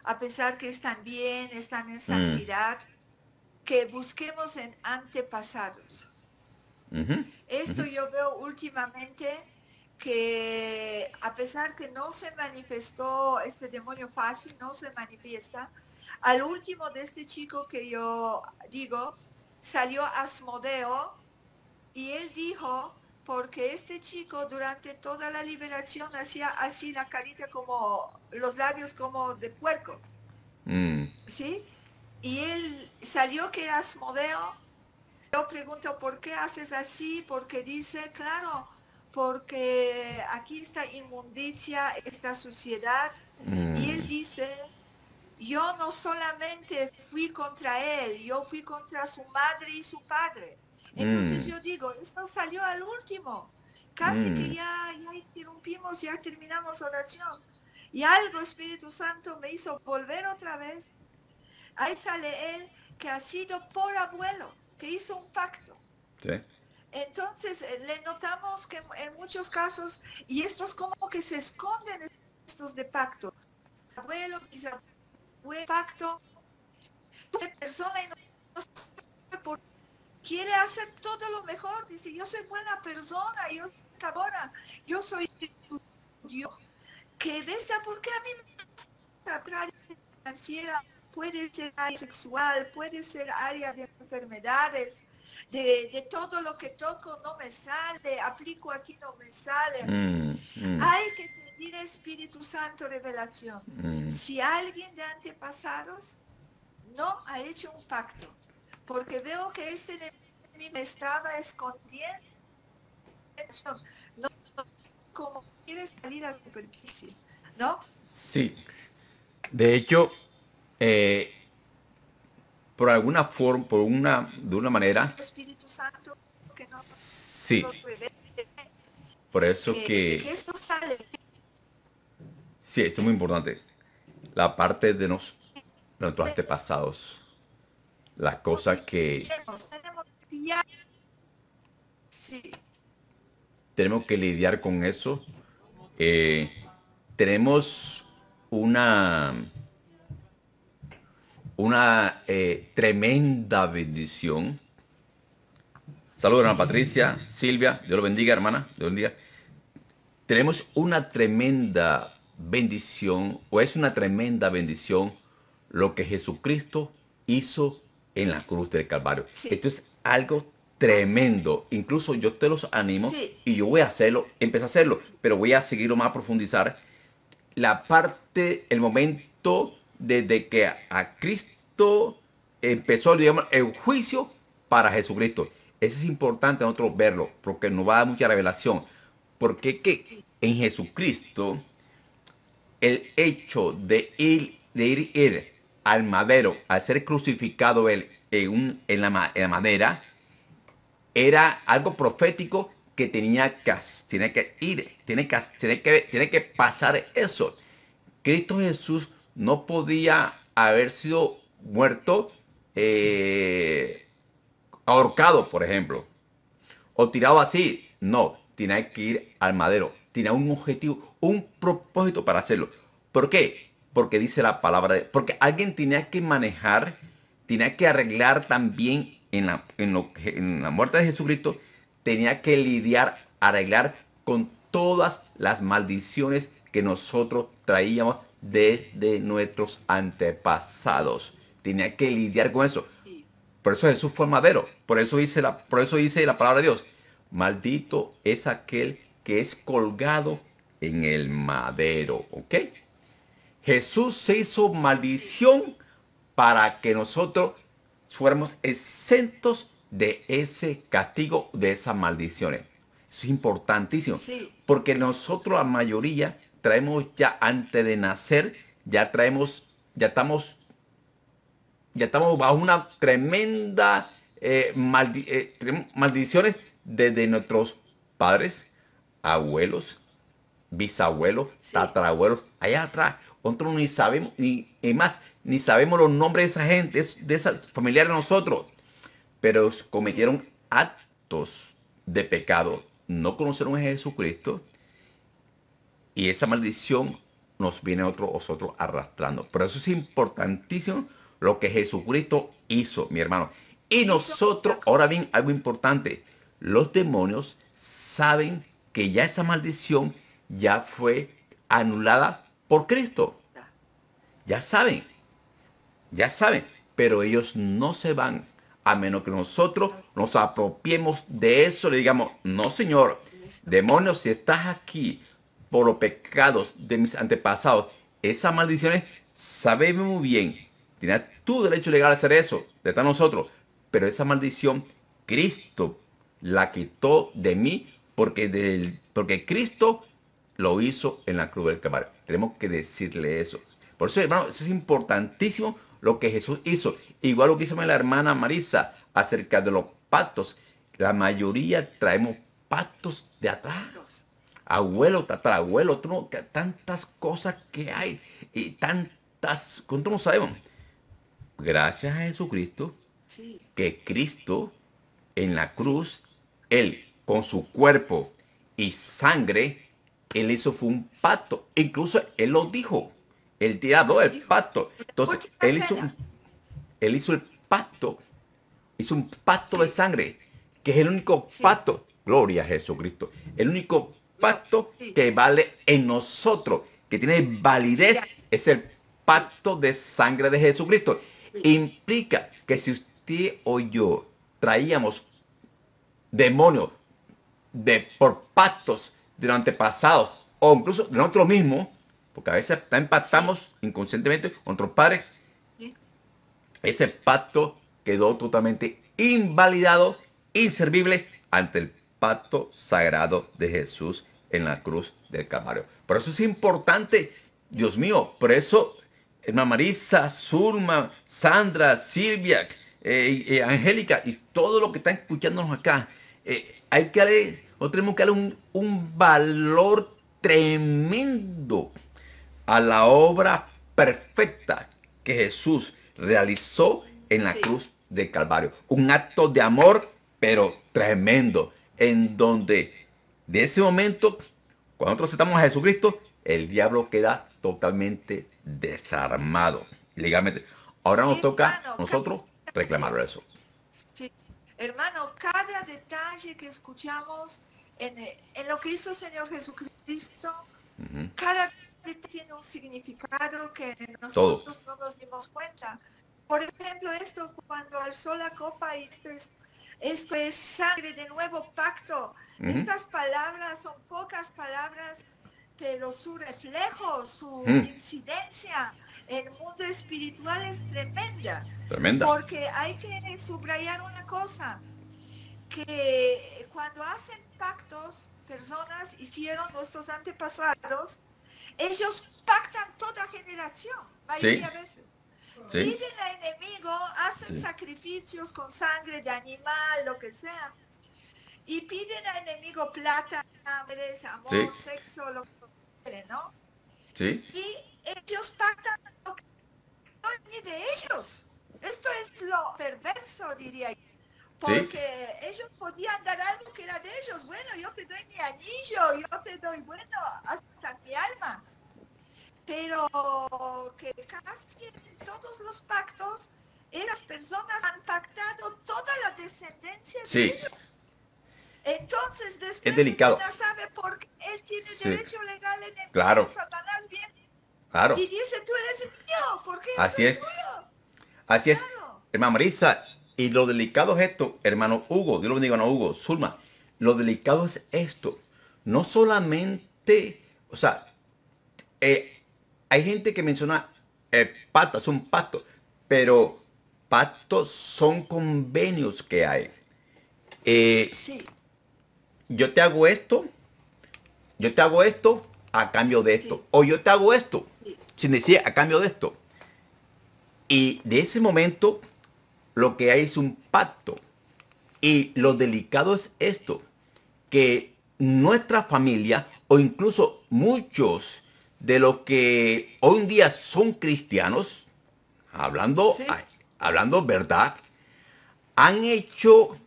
a pesar que están bien, están en mm, santidad, que busquemos en antepasados. ujú, Esto ujú, yo veo últimamente que a pesar que no se manifestó este demonio fácil, no se manifiesta, al último de este chico que yo digo, salió Asmodeo y él dijo, porque este chico durante toda la liberación hacía así la carita como, los labios como de puerco, mm, ¿sí? Y él salió que era Asmodeo. Yo pregunto, ¿por qué haces así? Porque dice, claro, porque aquí está inmundicia, esta suciedad. Y él mm, dice, yo no solamente fui contra él, yo fui contra su madre y su padre. Entonces mm, yo digo, esto salió al último. Casi que mm, ya, ya interrumpimos, ya terminamos oración. Y algo Espíritu Santo me hizo volver otra vez. Ahí sale él que ha sido por abuelo, que hizo un pacto. sí, Entonces eh, le notamos que en muchos casos, y estos como que se esconden estos de pacto. Abuelo, bisabuelo, pacto, de persona y no sabe por quiere hacer todo lo mejor. Dice, yo soy buena persona, yo soy buena, yo soy Dios. Que desde, porque a mí me trae financiera, puede ser área sexual, puede ser área de enfermedades, de, de todo lo que toco no me sale, aplico aquí no me sale. mm, mm, Hay que pedir Espíritu Santo revelación. mm. Si alguien de antepasados no ha hecho un pacto, porque veo que este enemigo me estaba escondiendo, no como quiere salir a la superficie, ¿no? Sí, de hecho, eh, por alguna forma, por una, de una manera, Espíritu Santo que no sí, lo revele, por eso que, que, que esto sale. sí, esto es muy importante, la parte de, nos, de nuestros antepasados, las cosas que Tenemos, tenemos que pillar. Sí, tenemos que lidiar con eso. Eh, tenemos una, una eh, tremenda bendición. Saludos, hermana Patricia, Silvia, Dios lo bendiga, hermana, Dios lo bendiga. Tenemos una tremenda bendición, o es una tremenda bendición, lo que Jesucristo hizo en la cruz del Calvario. sí, Esto es algo así es. tremendo. Incluso yo te los animo Sí, y yo voy a hacerlo, empecé a hacerlo, pero voy a seguirlo más a profundizar. La parte, el momento desde que a Cristo empezó, digamos, el juicio para Jesucristo. Eso es importante nosotros verlo, porque nos va a dar mucha revelación. Porque que en Jesucristo, el hecho de ir, de ir, ir al madero, al ser crucificado él en, un, en, la, en la madera, era algo profético que tenía que, tiene que ir, tiene que, tiene, que, tiene que pasar eso. Cristo Jesús no podía haber sido muerto eh, ahorcado, por ejemplo, o tirado así. No, tenía que ir al madero. Tenía un objetivo, un propósito para hacerlo. ¿Por qué? Porque dice la palabra de... Porque alguien tenía que manejar, tenía que arreglar también en la, en lo, en la muerte de Jesucristo, tenía que lidiar, arreglar con todas las maldiciones que nosotros traíamos desde nuestros antepasados. Tenía que lidiar con eso. sí, Por eso Jesús fue madero. Por eso dice la, por eso dice la palabra de Dios. Maldito es aquel que es colgado en el madero. ¿Ok? Jesús se hizo sí, maldición para que nosotros fuéramos exentos de ese castigo, de esas maldiciones. Eso es importantísimo. sí, Porque nosotros la mayoría traemos ya antes de nacer, ya traemos, ya estamos ya estamos bajo una tremenda eh, maldi eh, maldiciones desde nuestros padres, abuelos, bisabuelos, sí, tatarabuelos, allá atrás. Nosotros ni sabemos, ni y más, ni sabemos los nombres de esa gente, de esos familiares de nosotros, pero sí, cometieron actos de pecado, no conocieron a Jesucristo y esa maldición nos viene otro nosotros arrastrando. Por eso es importantísimo lo que Jesucristo hizo, mi hermano. Y nosotros, ahora bien, algo importante, los demonios saben que ya esa maldición ya fue anulada por Cristo. Ya saben, ya saben, pero ellos no se van a menos que nosotros nos apropiemos de eso. Le digamos, no señor, demonios, si estás aquí por los pecados de mis antepasados, esas maldiciones, sabemos muy bien, tienes tu derecho legal a hacer eso, de estar nosotros, pero esa maldición, Cristo la quitó de mí porque, del, porque Cristo lo hizo en la cruz del Calvario. Tenemos que decirle eso. Por eso, hermano, eso es importantísimo lo que Jesús hizo. Igual lo que hizo la hermana Marisa acerca de los pactos. La mayoría traemos pactos de atrás. Abuelo, tatarabuelo, tú no, que tantas cosas que hay y tantas, ¿cuánto no sabemos? Gracias a Jesucristo, Sí. que Cristo en la cruz, Él con su cuerpo y sangre, Él hizo fue un pacto. Incluso Él lo dijo. Él tiró el pacto. Entonces, Él hizo, un, él hizo el pacto. Hizo un pacto sí. de sangre, que es el único sí. pacto. Gloria a Jesucristo. El único pacto sí. que vale en nosotros, que tiene validez, sí. es el pacto de sangre de Jesucristo. Sí. Implica que si usted o yo traíamos demonios de, por pactos de los antepasados o incluso de nosotros mismos, porque a veces también pactamos sí. inconscientemente con nuestros padres, sí. ese pacto quedó totalmente invalidado, inservible ante el pacto sagrado de Jesús en la cruz del Calvario. Por eso es importante, Dios mío, por eso hermana Marisa, Zulma, Sandra, Silvia, eh, eh, Angélica y todo lo que están escuchándonos acá, eh, hay que darle, o tenemos que darle un, un valor tremendo a la obra perfecta que Jesús realizó en la sí. cruz del Calvario. Un acto de amor, pero tremendo, en donde de ese momento, cuando nosotros aceptamos a Jesucristo, el diablo queda totalmente desarmado, legalmente. Ahora sí, nos toca a nosotros reclamar eso. Sí. Hermano, cada detalle que escuchamos en, en lo que hizo el Señor Jesucristo, uh-huh. cada detalle tiene un significado que nosotros Todo. no nos dimos cuenta. Por ejemplo, esto cuando alzó la copa, y esto es, esto es sangre de nuevo pacto. Uh-huh. Estas palabras son pocas palabras, pero su reflejo, su uh-huh. incidencia en el mundo espiritual es tremenda. Tremenda. Porque hay que subrayar una cosa, que cuando hacen pactos, personas hicieron nuestros antepasados, ellos pactan toda generación, mayoría sí. veces. Sí. Piden al enemigo, hacen sí. sacrificios con sangre de animal, lo que sea, y piden al enemigo plata, hambre, amor, sí. sexo, lo que quieren, ¿no? Sí. Y ellos pactan lo que no es ni de ellos. Esto es lo perverso, diría yo. Porque sí. ellos podían dar algo que era de ellos. Bueno, yo te doy mi anillo, yo te doy, bueno, hasta mi alma. Pero que casi en todos los pactos, esas personas han pactado toda la descendencia sí. de ellos. Entonces, después es delicado. Satanás sabe porque él tiene sí. derecho legal en el claro. de Satanás bien. Claro. Y dice, tú eres mío, porque Así yo soy es. tuyo. Así Claro. es. Hermana Marisa, y lo delicado es esto, hermano Hugo, Dios lo bendiga, hermano Hugo, Zulma, lo delicado es esto. No solamente, o sea, eh, hay gente que menciona eh, pactos, son pactos, pero pactos son convenios que hay. Eh, sí. Yo te hago esto, yo te hago esto a cambio de esto, sí. o yo te hago esto, sí. sin decir a cambio de esto. Y de ese momento, lo que hay es un pacto. Y lo delicado es esto, que nuestra familia, o incluso muchos de los que hoy en día son cristianos, hablando, sí. hablando verdad, han hecho,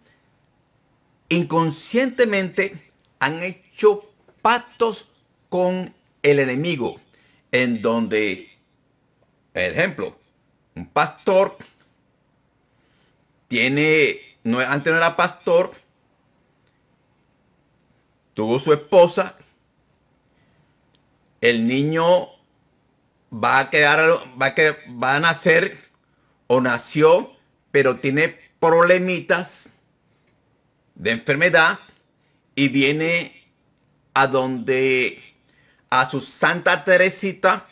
inconscientemente, han hecho pactos con el enemigo. en donde, ejemplo, un pastor tiene, no, antes no era pastor, tuvo su esposa, el niño va a quedar, va a, que, va a nacer o nació, pero tiene problemitas de enfermedad y viene a donde a su Santa Teresita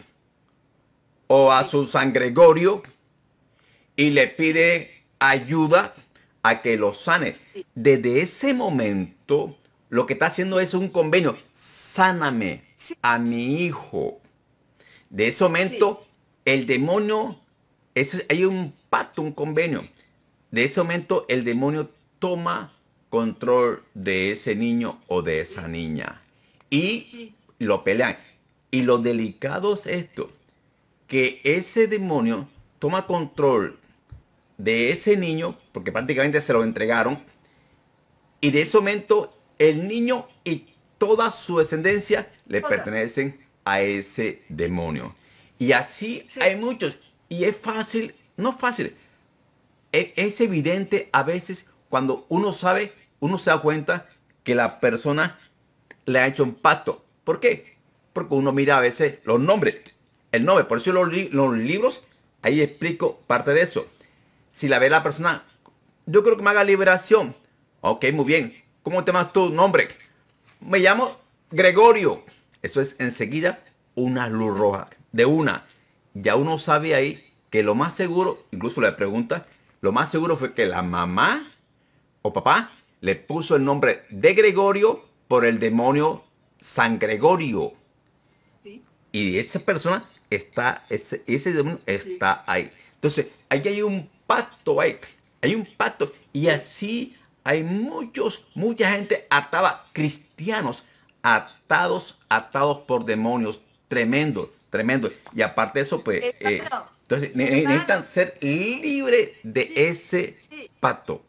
o a Sí. su San Gregorio y le pide ayuda a que lo sane. Sí. Desde ese momento, lo que está haciendo Sí. es un convenio. Sáname Sí. a mi hijo. De ese Sí. momento, el demonio, eso, hay un pacto, un convenio. De ese momento, el demonio toma control de ese niño o de esa Sí. niña. Y Sí. lo pelean. Y lo delicado es esto, que ese demonio toma control de ese niño, porque prácticamente se lo entregaron, y de Sí. ese momento el niño y toda su descendencia le Toda. pertenecen a ese demonio. Y así Sí. hay muchos. Y es fácil, no fácil, es, es evidente a veces cuando uno sabe, uno se da cuenta que la persona le ha hecho un pacto. ¿Por qué? Porque uno mira a veces los nombres. El nombre, por eso los, li los libros, ahí explico parte de eso. Si la ve la persona, yo creo que me haga liberación. Ok, muy bien. ¿Cómo te llamas tu nombre? Me llamo Gregorio. Eso es enseguida una luz roja. De una. Ya uno sabe ahí que lo más seguro, incluso le pregunta, lo más seguro fue que la mamá o papá le puso el nombre de Gregorio por el demonio San Gregorio. Sí. Y esa persona está, ese, ese demonio Sí. está ahí. Entonces, ahí hay un pacto ahí. Hay un pacto. Y Sí. así hay muchos, mucha gente atada, cristianos, atados, atados por demonios. Tremendo, tremendo. Y aparte de eso, pues, eh, Hermano, entonces ne- ne- necesitan hermano, ser libres de sí, ese sí, pacto.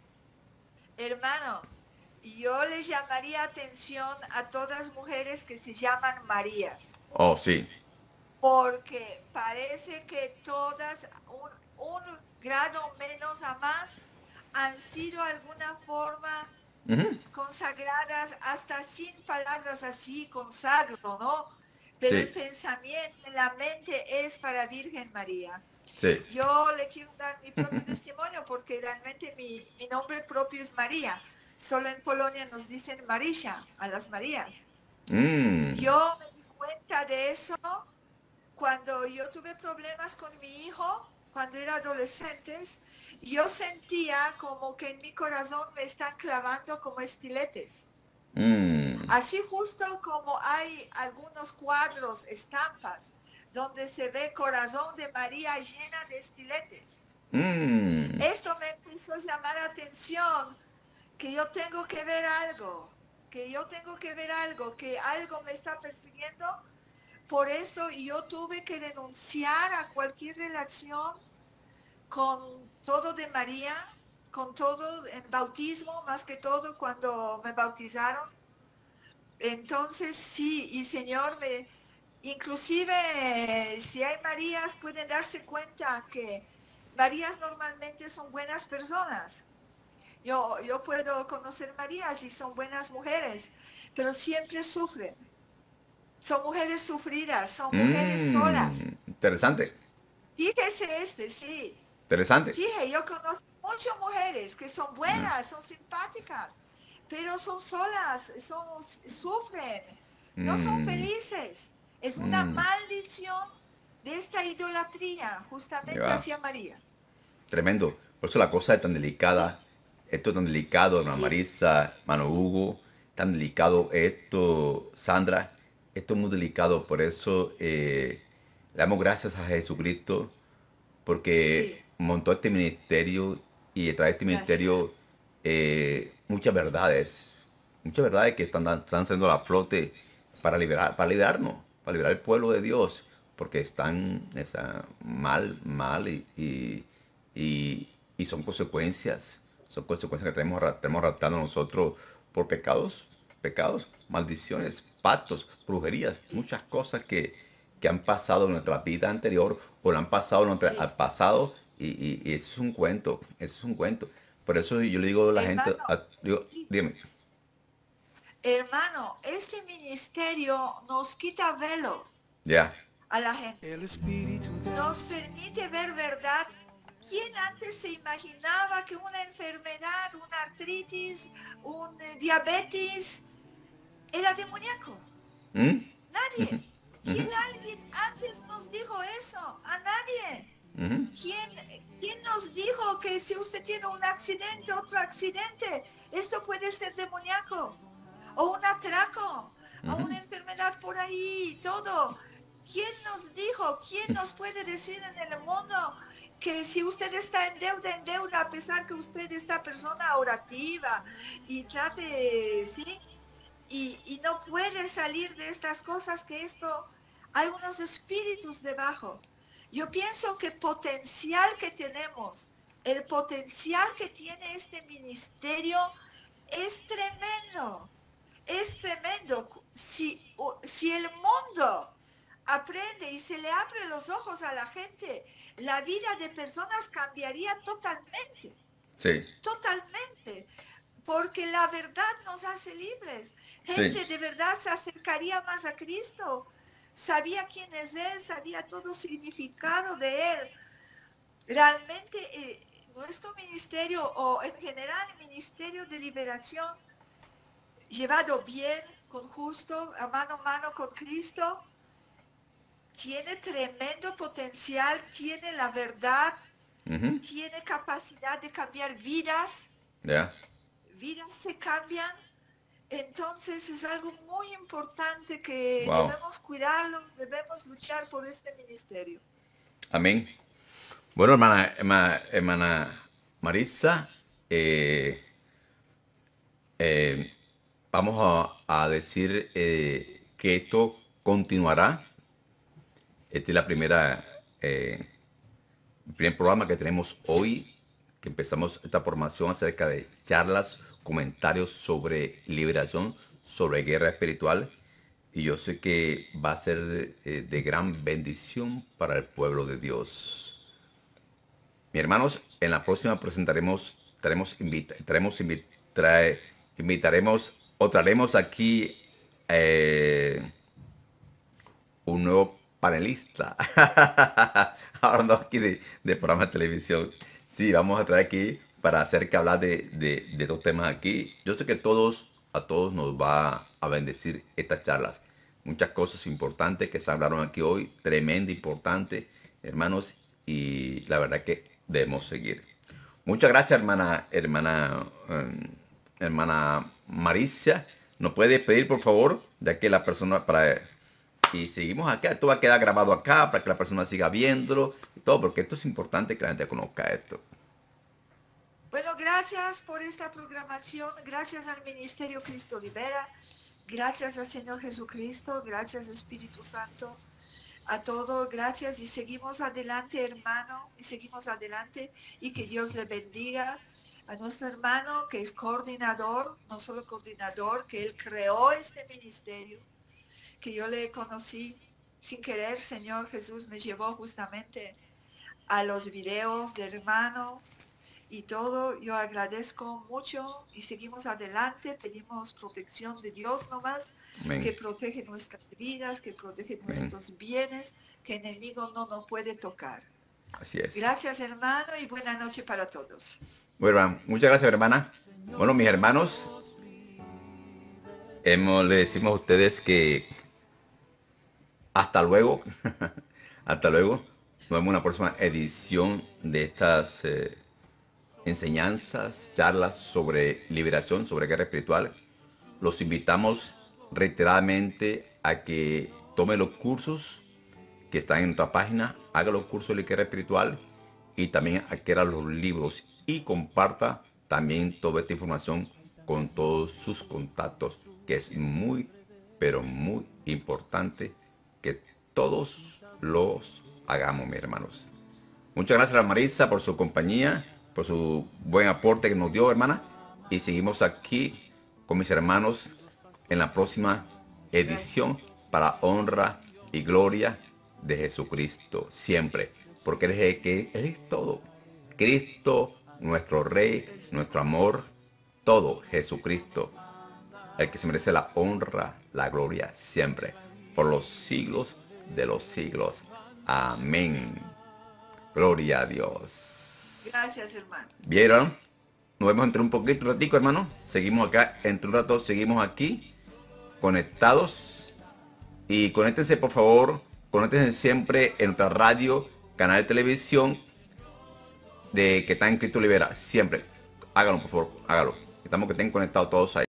hermano, yo le llamaría atención a todas mujeres que se llaman Marías, Oh, sí. porque parece que todas, un, un grado menos a más, han sido de alguna forma Ujú. consagradas hasta sin palabras así, consagro, ¿no? Pero el Sí, pensamiento, la mente es para Virgen María. sí. Yo le quiero dar mi propio testimonio porque realmente mi, mi nombre propio es María. Solo en Polonia nos dicen Marisha a las Marías. Mm, Yo me di cuenta de eso cuando yo tuve problemas con mi hijo, cuando era adolescente. Yo sentía como que en mi corazón me están clavando como estiletes. mm, Así justo como hay algunos cuadros, estampas, donde se ve corazón de María llena de estiletes. mm. Esto me empezó a llamar la atención, que yo tengo que ver algo, que yo tengo que ver algo, que algo me está persiguiendo. Por eso yo tuve que renunciar a cualquier relación con todo de María, con todo en bautismo, más que todo cuando me bautizaron. Entonces sí, y Señor, me, inclusive eh, si hay Marías, pueden darse cuenta que Marías normalmente son buenas personas. Yo, yo puedo conocer Marías y son buenas mujeres, pero siempre sufren. Son mujeres sufridas, son mujeres solas. Mm, interesante, Fíjese este, sí. interesante. Fíjese, yo conozco muchas mujeres que son Mm, buenas, son simpáticas, pero son solas, son, sufren, no son mm, felices. Es una mm. maldición de esta idolatría Ahí justamente va. hacia María. Tremendo. Por eso la cosa es tan Sí, delicada. Esto es tan delicado, hermana sí, Marisa, hermano Hugo. Tan delicado esto, Sandra. Esto es muy delicado. Por eso eh, le damos gracias a Jesucristo porque sí, montó este ministerio y a través de este gracias. ministerio eh, muchas verdades, muchas verdades que están, dan- están saliendo a la flote para liberar, para liberarnos, para liberar el pueblo de Dios, porque están esa, mal, mal y, y, y- y son consecuencias, son consecuencias que tenemos, arra- tenemos arrastrando nosotros por pecados, pecados, maldiciones, pactos, brujerías, Sí, muchas cosas que, que han pasado en nuestra vida anterior o lo han pasado en nuestra, Sí. al pasado y, y- y eso es un cuento, eso es un cuento. Por eso yo le digo a la gente, Hermano, a- digo, sí. dígame, Hermano, este ministerio nos quita velo ya, a la gente. El Espíritu de Nos permite ver verdad. ¿Quién antes se imaginaba que una enfermedad, una artritis, un eh, diabetes era demoníaco? ¿Mm? Nadie. ¿Quién alguien antes nos dijo eso? A nadie. Ujú. ¿Quién, ¿Quién nos dijo que si usted tiene un accidente, otro accidente, esto puede ser demoníaco? O un atraco, o Ujú. una enfermedad por ahí, todo. ¿Quién nos dijo? ¿Quién nos puede decir en el mundo que si usted está en deuda, en deuda, a pesar que usted es esta persona orativa y trate, sí, y, y no puede salir de estas cosas, que esto, hay unos espíritus debajo? Yo pienso que potencial que tenemos, el potencial que tiene este ministerio es tremendo, es tremendo. Si, si el mundo aprende y se le abre los ojos a la gente, la vida de personas cambiaría totalmente, Sí, totalmente, porque la verdad nos hace libres. Sí. Gente de verdad se acercaría más a Cristo, sabía quién es Él, sabía todo el significado de Él. Realmente eh, nuestro ministerio, o en general el ministerio de liberación, llevado bien, con justo, a mano a mano con Cristo, tiene tremendo potencial, tiene la verdad, ujú, tiene capacidad de cambiar vidas, ya, vidas se cambian. Entonces es algo muy importante que Wow. debemos cuidarlo, debemos luchar por este ministerio. amén. Bueno, hermana, hermana, hermana Marisa, eh, eh, vamos a, a decir eh, que esto continuará. Este es la primera, eh, el primer programa que tenemos hoy, que empezamos esta formación acerca de charlas, comentarios sobre liberación, sobre guerra espiritual. Y yo sé que va a ser eh, de gran bendición para el pueblo de Dios. Mis hermanos, en la próxima presentaremos, traemos, invita, traemos, invi- trae- invitaremos o traeremos aquí eh, un nuevo panelista. Hablando aquí de, de programas de televisión. Sí, vamos a traer aquí para hacer que hablar de, de, de estos temas aquí. Yo sé que todos, a todos nos va a bendecir estas charlas. Muchas cosas importantes que se hablaron aquí hoy, tremendo importante, hermanos, y la verdad que debemos seguir. Muchas gracias, hermana, hermana, eh, hermana Maricia. ¿Nos puede despedir, por favor, de que la persona para y seguimos acá? Esto va a quedar grabado acá para que la persona siga viéndolo y todo, porque esto es importante que la gente conozca esto. Bueno, gracias por esta programación, gracias al Ministerio Cristo Libera, gracias al Señor Jesucristo, gracias Espíritu Santo, a todo, gracias, y seguimos adelante, hermano, y seguimos adelante, y que Dios le bendiga a nuestro hermano que es coordinador, no solo coordinador, que él creó este ministerio, que yo le conocí sin querer. Señor Jesús me llevó justamente a los videos del hermano y todo. Yo agradezco mucho y seguimos adelante, pedimos protección de Dios nomás, Amén. que protege nuestras vidas, que protege nuestros bienes, que el enemigo no nos puede tocar. Así es. Gracias, hermano, y buena noche para todos. Bueno, muchas gracias, hermana. Bueno, mis hermanos, hemos, le decimos a ustedes que hasta luego. Hasta luego. Nos vemos en la próxima edición de estas eh, enseñanzas, charlas sobre liberación, sobre guerra espiritual. Los invitamos reiteradamente a que tomen los cursos que están en nuestra página, haga los cursos de guerra espiritual y también adquiera los libros y comparta también toda esta información con todos sus contactos, que es muy, pero muy importante que todos los hagamos, mis hermanos. Muchas gracias a Marisa por su compañía, por su buen aporte que nos dio, hermana. Y seguimos aquí con mis hermanos en la próxima edición para honra y gloria de Jesucristo, siempre, porque Él es el que Él es todo. Cristo, nuestro Rey, nuestro amor, todo, Jesucristo, el que se merece la honra, la gloria, siempre, por los siglos de los siglos. Amén. Gloria a Dios. Gracias, hermano. ¿Vieron? Nos vemos entre un poquito, un ratico, hermano. Seguimos acá, entre un rato seguimos aquí, conectados. Y conéctense, por favor, conéctense siempre en nuestra radio, canal de televisión, de Que Está en Cristo Libera. Siempre. Háganlo, por favor, háganlo. Estamos que estén conectados todos ahí.